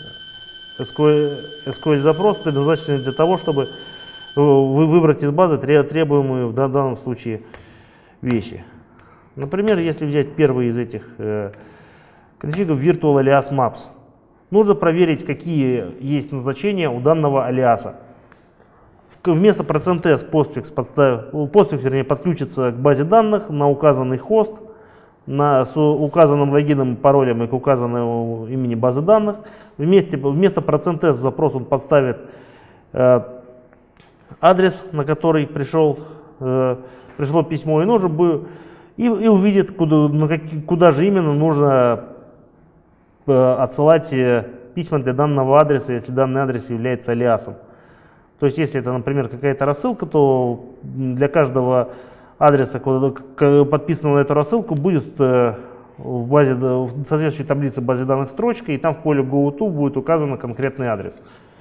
SQL-запрос, предназначенный для того, чтобы выбрать из базы требуемые в данном случае вещи. Например, если взять первый из этих конфигов Virtual Alias Maps, нужно проверить, какие есть назначения у данного алиаса. Вместо %s Postfix подключится к базе данных на указанный хост, с указанным логином, паролем и к указанному имени базы данных. Вместо %s в запрос он подставит адрес, на который пришел пришло письмо, и нужно бы и увидит, куда же именно нужно отсылать письма для данного адреса, если данный адрес является алиасом. То есть, если это, например, какая-то рассылка, то для каждого адреса, подписанного на эту рассылку, будет в соответствующей таблице базы данных строчка, и там в поле GoTo будет указан конкретный адрес.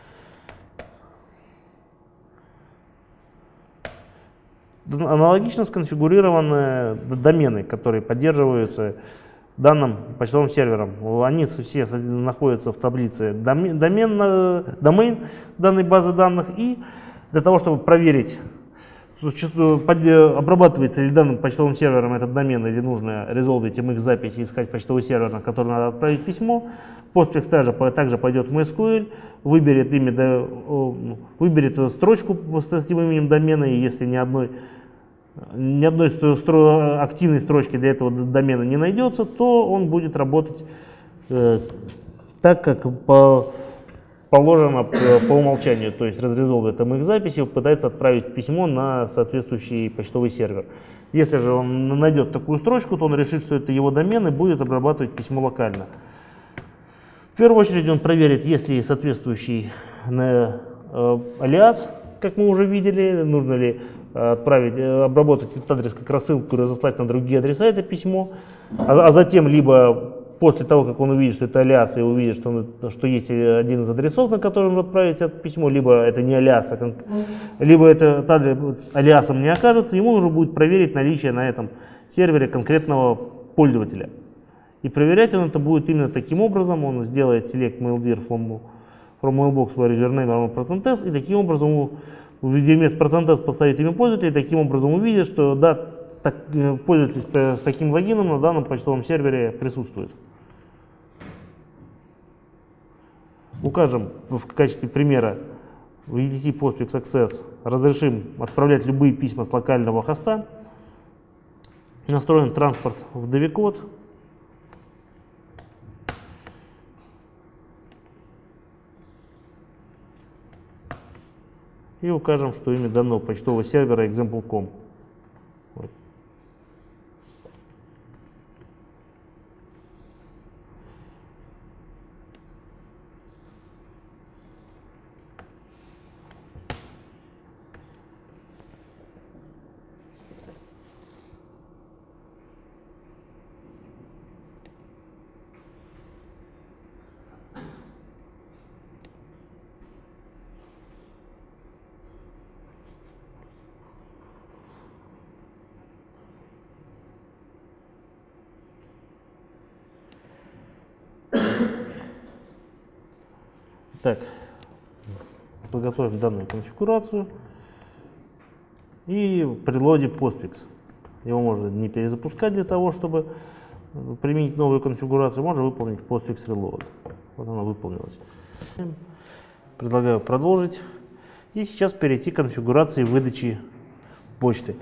Аналогично сконфигурированы домены, которые поддерживаются данным почтовым сервером. Они все находятся в таблице домен данной базы данных. И для того, чтобы проверить, обрабатывается ли данным почтовым сервером этот домен, или нужно резолвить их запись и искать почтовый сервер, на который надо отправить письмо, Postfix также пойдет в MySQL, выберет строчку с этим именем домена, и если ни одной активной строчки для этого домена не найдется, то он будет работать так, как положено по умолчанию, то есть разрезовывает их записи, пытается отправить письмо на соответствующий почтовый сервер. Если же он найдет такую строчку, то он решит, что это его домен, и будет обрабатывать письмо локально. В первую очередь он проверит, есть ли соответствующий алиас, как мы уже видели, нужно ли обработать этот адрес как рассылку и разослать на другие адреса это письмо, а затем либо после того, как он увидит, что это алиас, и увидит, что есть один из адресов, на который он отправить это письмо, либо это не алиас, либо этот адрес алиасом не окажется, ему нужно будет проверить наличие на этом сервере конкретного пользователя. И проверять он это будет именно таким образом. Он сделает select maildir from mailbox where username %s, и таким образом вместо %s поставит имя пользователя, и таким образом увидит, что да, пользователь с таким логином на данном почтовом сервере присутствует. Укажем в качестве примера в EDC Postfix Access разрешим отправлять любые письма с локального хоста. Настроим транспорт в DV-код. И укажем, что имя данного почтового сервера example.com. Так, подготовим данную конфигурацию и прилоде Postfix. Его можно не перезапускать для того, чтобы применить новую конфигурацию, можно выполнить Postfix Reload. Вот она выполнилась. Предлагаю продолжить и сейчас перейти к конфигурации выдачи почты.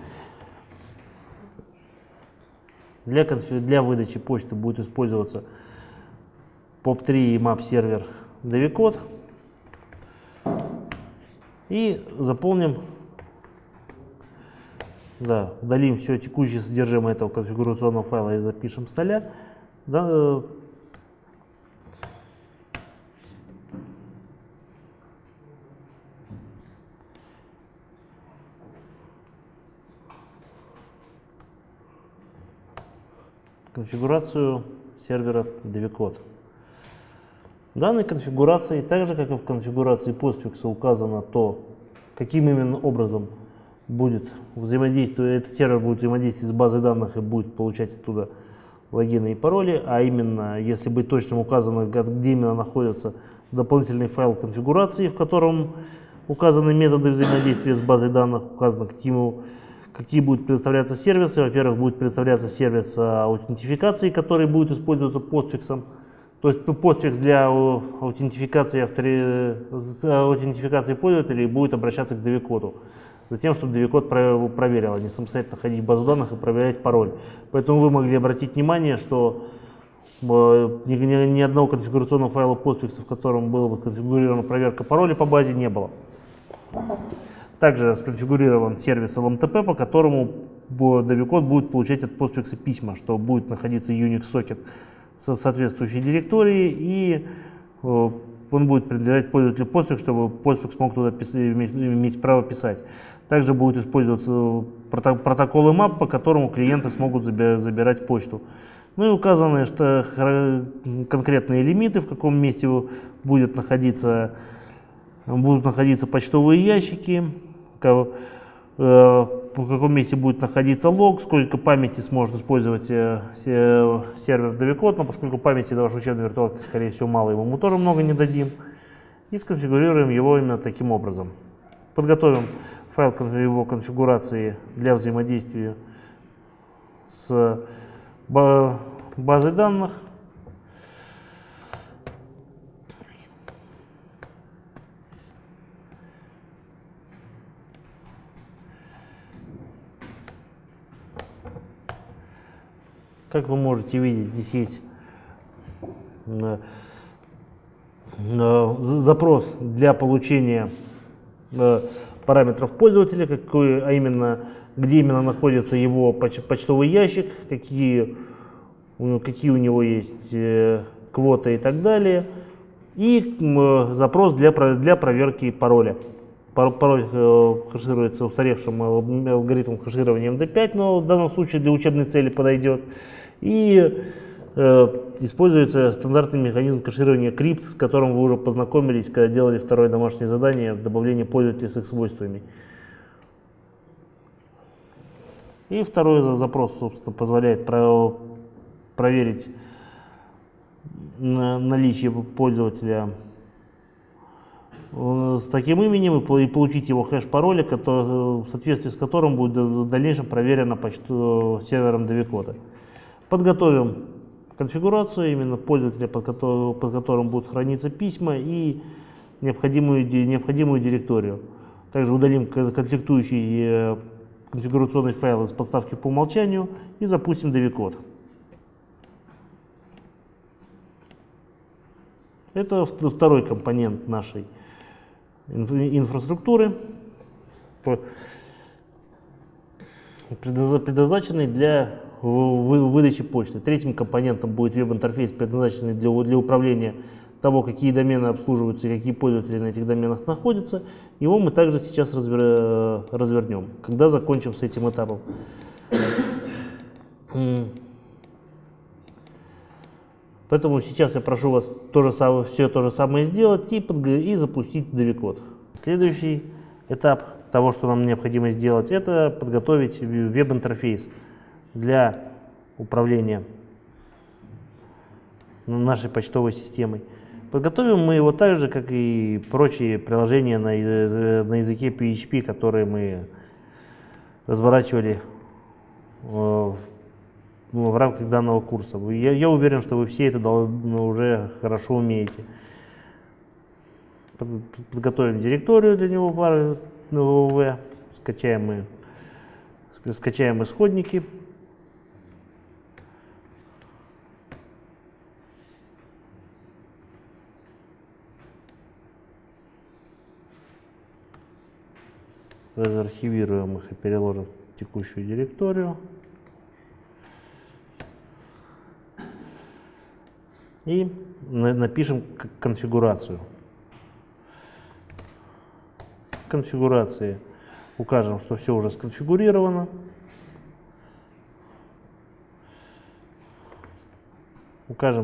Для выдачи почты будет использоваться POP3 и map сервер DV-код. И заполним, удалим все текущее содержимое этого конфигурационного файла и запишем с нуля. Конфигурацию сервера DV-код. В данной конфигурации, так же как и в конфигурации Postfix, указано то, каким именно образом будет взаимодействовать, этот сервер будет взаимодействовать с базой данных и будет получать оттуда логины и пароли, а именно, если быть точным, указано, где именно находится дополнительный файл конфигурации, в котором указаны методы взаимодействия с базой данных, указано, какие будут предоставляться сервисы. Во-первых, будет предоставляться сервис аутентификации, который будет использоваться Postfix. То есть Postfix для аутентификации пользователей будет обращаться к DV-коду, затем, чтобы DV-код проверил, а не самостоятельно ходить в базу данных и проверять пароль. Поэтому вы могли обратить внимание, что ни одного конфигурационного файла Postfix, в котором была бы конфигурирована проверка пароля по базе, не было. Также сконфигурирован сервис LMTP, по которому Davicode будет получать от Postfix письма, что будет находиться Unix сокет в соответствующей директории, и он будет принадлежать пользователю Postfix, чтобы Postfix мог туда иметь право писать. Также будут использоваться протоколы MAP, по которому клиенты смогут забирать почту. Ну и указаны что конкретные лимиты, в каком месте будут находиться почтовые ящики, в каком месте будет находиться лог, сколько памяти сможет использовать сервер Davicode, но поскольку памяти на вашей учебной виртуалке, скорее всего, мало, мы тоже много не дадим. И сконфигурируем его именно таким образом. Подготовим файл его конфигурации для взаимодействия с базой данных. Как вы можете видеть, здесь есть запрос для получения параметров пользователя, а именно, где именно находится его почтовый ящик, какие у него есть квоты и так далее, и запрос для проверки пароля. Пароль хешируется устаревшим алгоритмом хеширования MD5, но в данном случае для учебной цели подойдет. И используется стандартный механизм кэширования Crypt, с которым вы уже познакомились, когда делали второе домашнее задание, добавление пользователей с их свойствами. И второй запрос, собственно, позволяет проверить наличие пользователя с таким именем и получить его хэш-пароля, в соответствии с которым будет в дальнейшем проверена сервером Davicode. Подготовим конфигурацию именно пользователя, под которым будут храниться письма, и необходимую директорию. Также удалим конфликтующий конфигурационный файл из подставки по умолчанию и запустим Davicode. Это второй компонент нашей инфраструктуры, предназначенный для выдачи почты. Третьим компонентом будет веб-интерфейс, предназначенный для управления того, какие домены обслуживаются и какие пользователи на этих доменах находятся. Его мы также сейчас развернем, когда закончим с этим этапом. Поэтому сейчас я прошу вас все то же самое сделать и запустить Davicode. Следующий этап того, что нам необходимо сделать, это подготовить веб-интерфейс для управления нашей почтовой системой. Подготовим мы его так же, как и прочие приложения на языке PHP, которые мы разворачивали в рамках данного курса. Я уверен, что вы все это уже хорошо умеете. Подготовим директорию для него, www, скачаем исходники. Разархивируем их и переложим в текущую директорию. И напишем конфигурацию. В конфигурации укажем, что все уже сконфигурировано. Укажем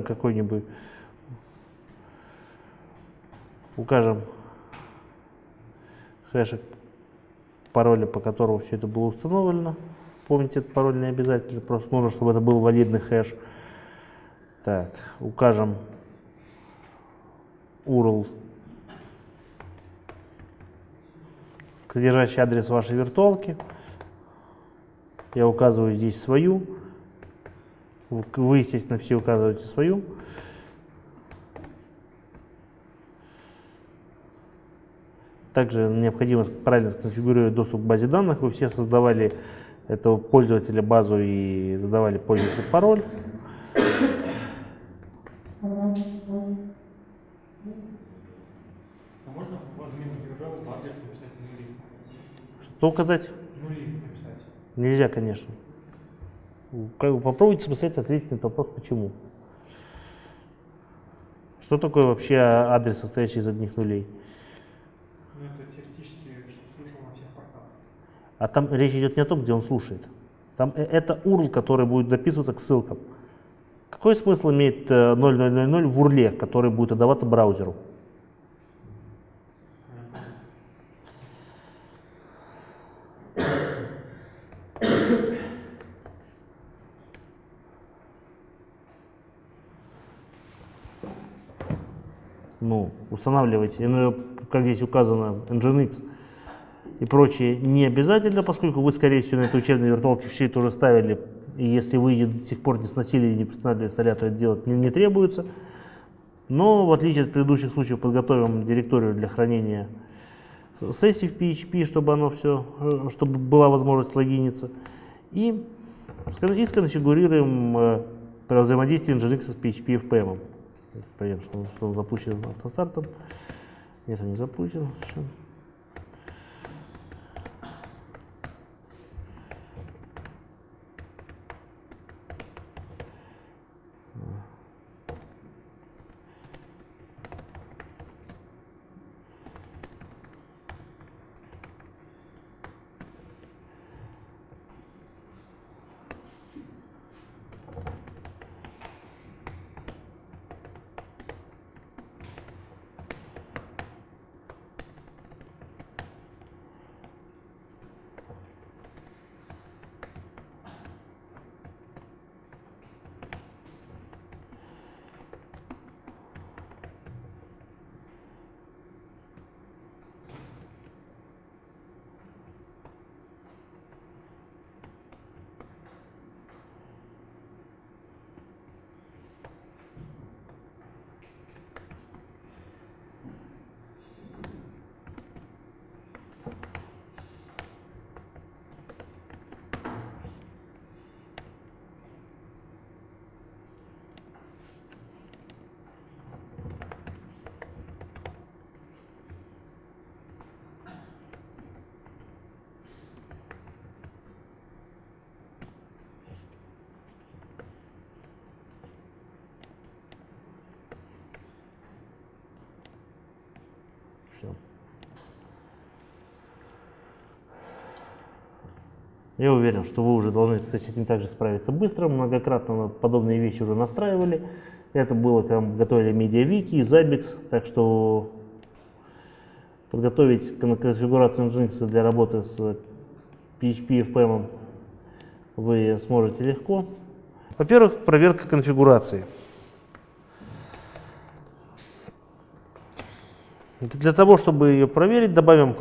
хэшик пароля, по которому все это было установлено. Помните, этот пароль не обязательно, просто нужно, чтобы это был валидный хэш. Так, укажем URL, содержащий адрес вашей виртуалки. Я указываю здесь свою. Вы, естественно, все указываете свою. Также необходимо правильно сконфигурировать доступ к базе данных. Вы все создавали этого пользователя базу и задавали пользователю пароль. А можно в админ URL адрес написать внутри? Что указать? Нули написать. Нельзя, конечно. Попробуйте самостоятельно ответить на этот вопрос, почему. Что такое вообще адрес, состоящий из одних нулей? Ну, это теоретически, что слушал на всех порталах. А там речь идет не о том, где он слушает. Там это URL, который будет дописываться к ссылкам. Какой смысл имеет 0000 в URL, который будет отдаваться браузеру? Ну, устанавливать, как здесь указано, Nginx и прочее не обязательно, поскольку вы, скорее всего, на этой учебной виртуалке все это уже ставили, и если вы ее до сих пор не сносили и не устанавливали столя, то это делать не требуется. Но, в отличие от предыдущих случаев, подготовим директорию для хранения сессий в PHP, чтобы оно все, чтобы была возможность логиниться, и сконфигурируем взаимодействие Nginx с PHP FPM. Проверим, что он запущен автостартом. Нет, он не запущен. Все. Я уверен, что вы уже должны с этим также справиться быстро. Многократно подобные вещи уже настраивали. Это было, когда мы готовили MediaWiki и Zabbix. Так что подготовить конфигурацию Nginx для работы с PHP FPM вы сможете легко. Во-первых, проверка конфигурации. Для того, чтобы ее проверить, добавим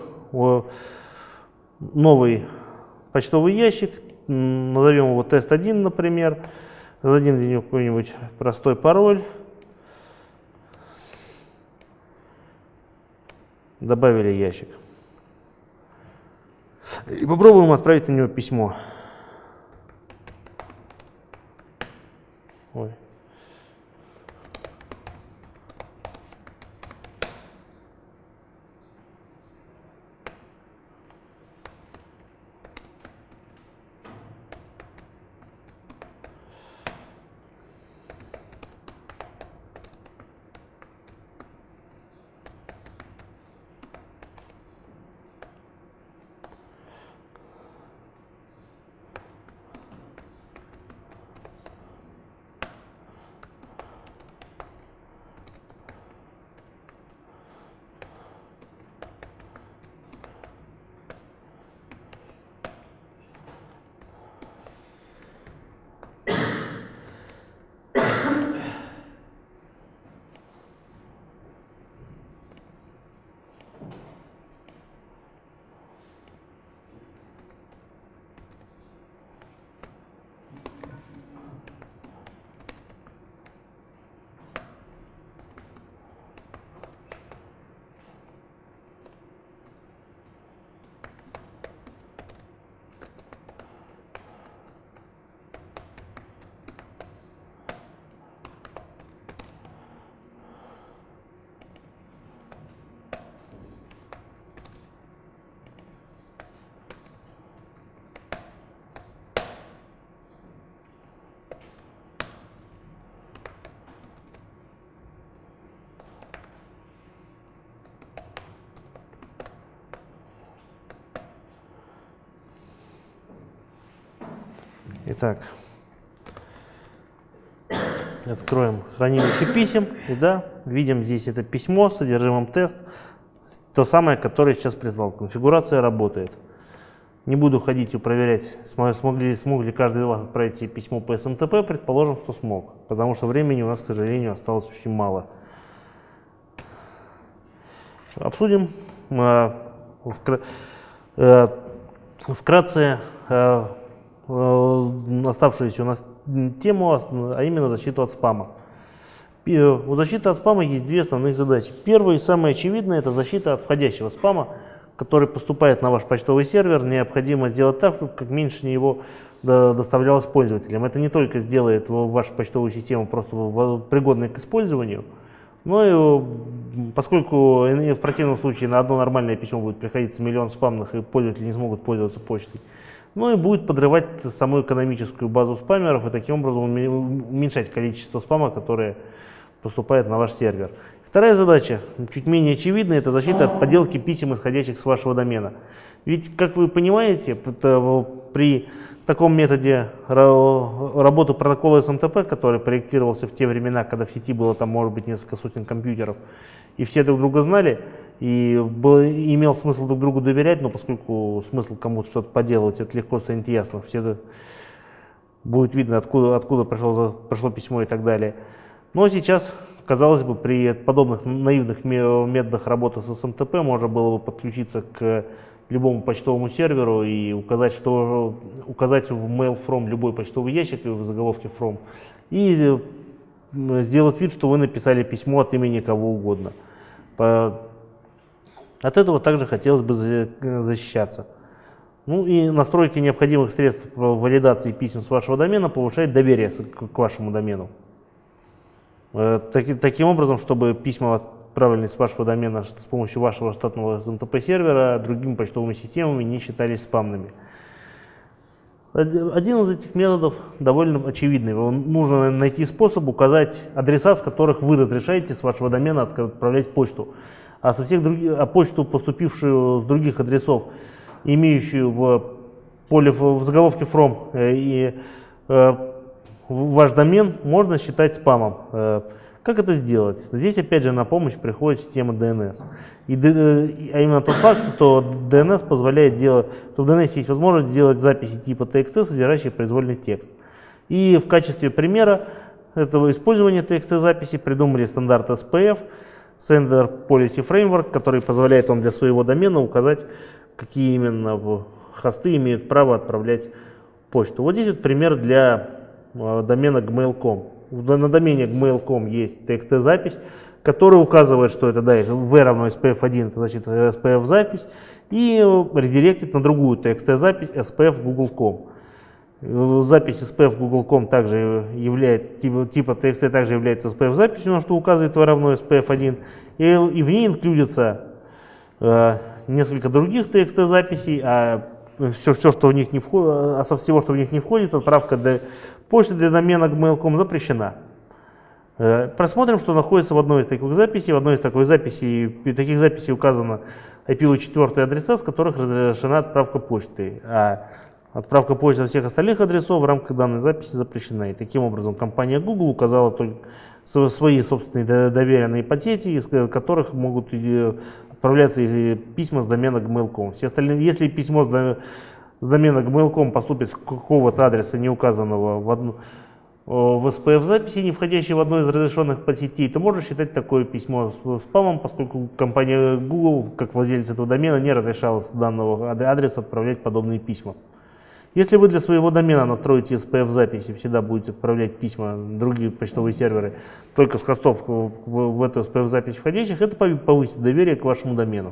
новый почтовый ящик, назовем его тест1, например, зададим для него какой-нибудь простой пароль, добавили ящик и попробуем отправить на него письмо. Ой. Итак, откроем хранилище писем. И да, видим здесь это письмо с содержимым тест. То самое, которое сейчас прислал. Конфигурация работает. Не буду ходить и проверять, смог ли каждый из вас отправить себе письмо по СМТП. Предположим, что смог. Потому что времени у нас, к сожалению, осталось очень мало. Обсудим вкратце оставшуюся у нас тему, а именно защиту от спама. У защиты от спама есть две основных задачи. Первая и самая очевидная — это защита от входящего спама, который поступает на ваш почтовый сервер. Необходимо сделать так, чтобы как меньше его доставлялось пользователям. Это не только сделает вашу почтовую систему просто пригодной к использованию, но и поскольку в противном случае на одно нормальное письмо будет приходиться миллион спамных, и пользователи не смогут пользоваться почтой, но и будет подрывать саму экономическую базу спамеров и таким образом уменьшать количество спама, которое поступает на ваш сервер. Вторая задача, чуть менее очевидная, это защита от подделки писем, исходящих с вашего домена. Ведь, как вы понимаете, при таком методе работы протокола СМТП, который проектировался в те времена, когда в сети было там, может быть, несколько сотен компьютеров, и все друг друга знали, и имел смысл друг другу доверять, но поскольку смысл кому-то что-то поделывать, это легко станет ясно, будет видно, откуда пришло письмо и так далее. Но сейчас, казалось бы, при подобных наивных методах работы с СМТП можно было бы подключиться к любому почтовому серверу и указать в mail from любой почтовый ящик в заголовке from и сделать вид, что вы написали письмо от имени кого угодно. От этого также хотелось бы защищаться. Ну и настройки необходимых средств валидации писем с вашего домена повышает доверие к вашему домену. Таким образом, чтобы письма, отправленные с вашего домена с помощью вашего штатного СМТП сервера, другими почтовыми системами не считались спамными. Один из этих методов довольно очевидный. Нужно найти способ указать адреса, с которых вы разрешаете с вашего домена отправлять почту. А почту, поступившую с других адресов, имеющую в заголовке from и ваш домен, можно считать спамом. Как это сделать? Здесь опять же на помощь приходит система DNS. А именно тот факт, что DNS позволяет делать, что в DNS есть возможность делать записи типа TXT, содержащие произвольный текст. И в качестве примера этого использования TXT-записи придумали стандарт SPF, Sender Policy Framework, который позволяет вам для своего домена указать, какие именно хосты имеют право отправлять почту. Вот здесь вот пример для домена gmail.com. На домене gmail.com есть TXT-запись, которая указывает, что это v равно SPF1, это значит SPF-запись, и редиректит на другую TXT-запись SPF Google.com. Запись SPF Google.com также является, типа TXT также является SPF-записью, но что указывает v равно SPF1, и в ней инклюдится несколько других TXT-записей, со всего, что в них не входит, отправка почты для домена gmail.com запрещена. Просмотрим, что находится в одной из таких записей. В одной из таких записей указано IPv4 адреса, с которых разрешена отправка почты. А отправка почты со всех остальных адресов в рамках данной записи запрещена. И таким образом компания Google указала только свои собственные доверенные подсети, из которых могут отправляться письма с домена gmail.com. Если письмо с домена gmail.com поступит с какого-то адреса, не указанного в SPF-записи, не входящей в одну из разрешенных подсетей, то можно считать такое письмо спамом, поскольку компания Google, как владелец этого домена, не разрешала с данного адреса отправлять подобные письма. Если вы для своего домена настроите SPF-запись и всегда будете отправлять письма на другие почтовые серверы только с хостов в эту SPF-запись входящих, это повысит доверие к вашему домену.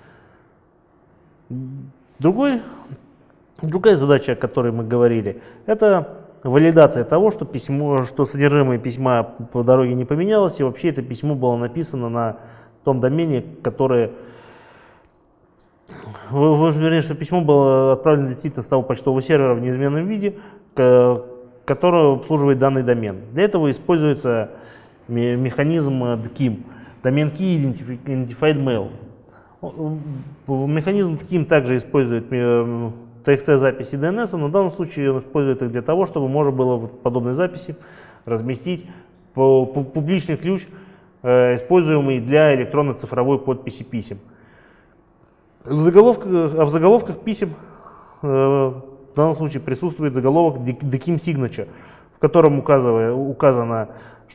Другая задача, о которой мы говорили, это валидация того, что содержимое письма по дороге не поменялось, и вообще это письмо было написано на том домене, который... Вы уверены, что письмо было отправлено действительно с того почтового сервера в неизменном виде, который обслуживает данный домен. Для этого используется механизм DKIM, Domain Key Identified Mail. Механизм DKIM также использует TXT-записи DNS, но в данном случае он использует их для того, чтобы можно было в подобной записи разместить публичный ключ, используемый для электронно-цифровой подписи писем. В заголовках писем в данном случае присутствует заголовок DKIM Signature, в котором указано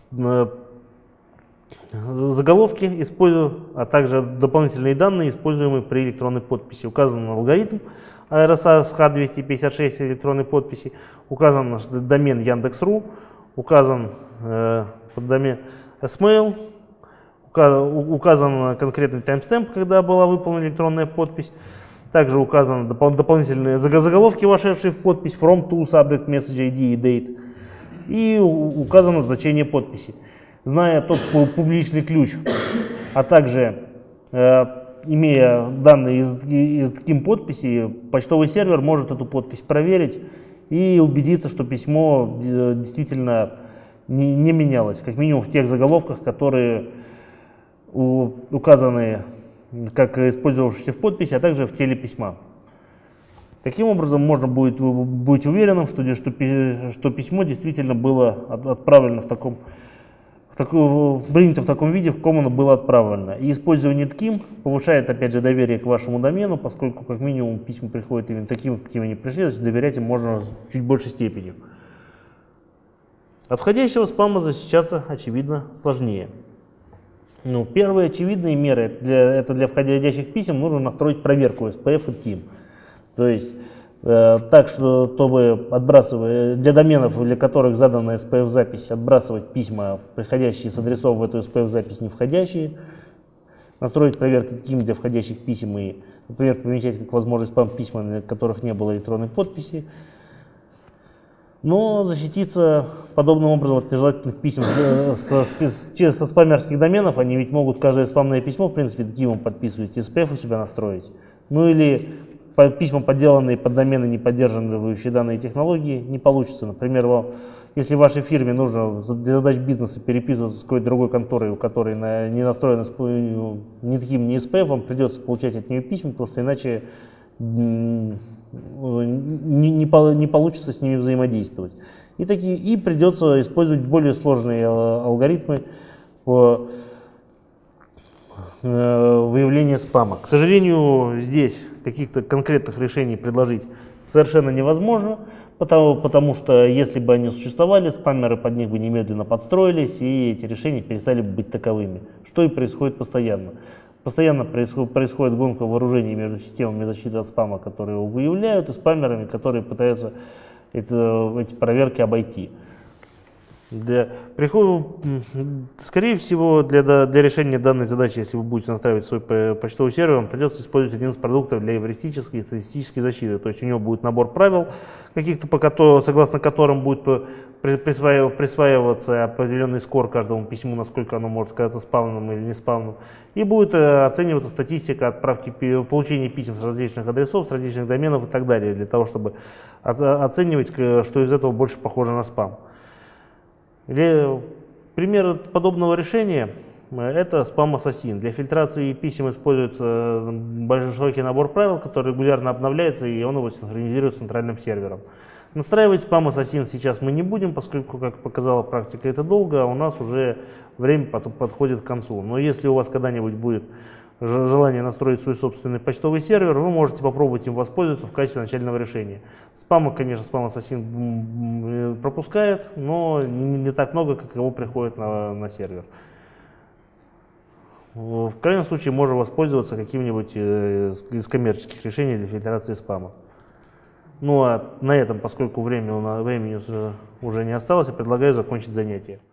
заголовки, а также дополнительные данные, используемые при электронной подписи. Указан алгоритм RSA SHA-256 электронной подписи, указан домен Яндекс.ру, указан домен Smail, указан конкретный таймстемп, когда была выполнена электронная подпись. Также указаны дополнительные заголовки, вошедшие в подпись, from to, subject, message ID и date. И указано значение подписи. Зная тот публичный ключ, а также имея данные из DKIM подписи, почтовый сервер может эту подпись проверить и убедиться, что письмо действительно не менялось, как минимум в тех заголовках, которые указаны как использовавшиеся в подписи, а также в теле письма. Таким образом, можно будет быть уверенным, что письмо действительно было отправлено принято в таком виде, в каком оно было отправлено. И использование DKIM повышает, опять же, доверие к вашему домену, поскольку, как минимум, письма приходят именно такими, какими они пришли, значит, доверять им можно в чуть большей степени. От входящего спама защищаться, очевидно, сложнее. Первые очевидные меры это для входящих писем нужно настроить проверку SPF и DKIM. То есть так, чтобы для доменов, для которых задана SPF-запись, отбрасывать письма, приходящие с адресов в эту SPF-запись не входящие, настроить проверку DKIM для входящих писем и, например, помечать как возможный спам-письма, на которых не было электронной подписи. Но защититься подобным образом от нежелательных писем со спамерских доменов, они ведь могут каждое спамное письмо, в принципе, DKIM подписывать, SPF у себя настроить. Или письма, подделанные под домены, не поддерживающие данные технологии, не получится. Например, если вашей фирме нужно для задач бизнеса переписываться с какой-то другой конторой, у которой не настроено ни DKIM, ни SPF, вам придется получать от нее письма, потому что иначе не получится с ними взаимодействовать. И придется использовать более сложные алгоритмы по выявлению спама. К сожалению, здесь каких-то конкретных решений предложить совершенно невозможно, потому что если бы они существовали, спамеры под них бы немедленно подстроились, и эти решения перестали бы быть таковыми, что и происходит постоянно. Постоянно происходит гонка вооружений между системами защиты от спама, которые его выявляют, и спамерами, которые пытаются эти проверки обойти. Скорее всего, для решения данной задачи, если вы будете настраивать свой почтовый сервер, вам придется использовать один из продуктов для эвристической и статистической защиты. То есть у него будет набор правил, согласно которым будет присваиваться определенный скор каждому письму, насколько оно может оказаться спамным или не спамным. И будет оцениваться статистика отправки, получения писем с различных адресов, с различных доменов и так далее, для того, чтобы оценивать, что из этого больше похоже на спам. Пример подобного решения – это Spam Assassin. Для фильтрации писем используется большой широкий набор правил, который регулярно обновляется, и он его синхронизирует с центральным сервером. Настраивать Spam Assassin сейчас мы не будем, поскольку, как показала практика, это долго, а у нас уже время подходит к концу. Но если у вас когда-нибудь будет желание настроить свой собственный почтовый сервер, вы можете попробовать им воспользоваться в качестве начального решения. Спама, конечно, Spam Assassin пропускает, но не так много, как его приходит на сервер. В крайнем случае можно воспользоваться каким-нибудь из коммерческих решений для фильтрации спама. Ну а на этом, поскольку времени уже не осталось, я предлагаю закончить занятие.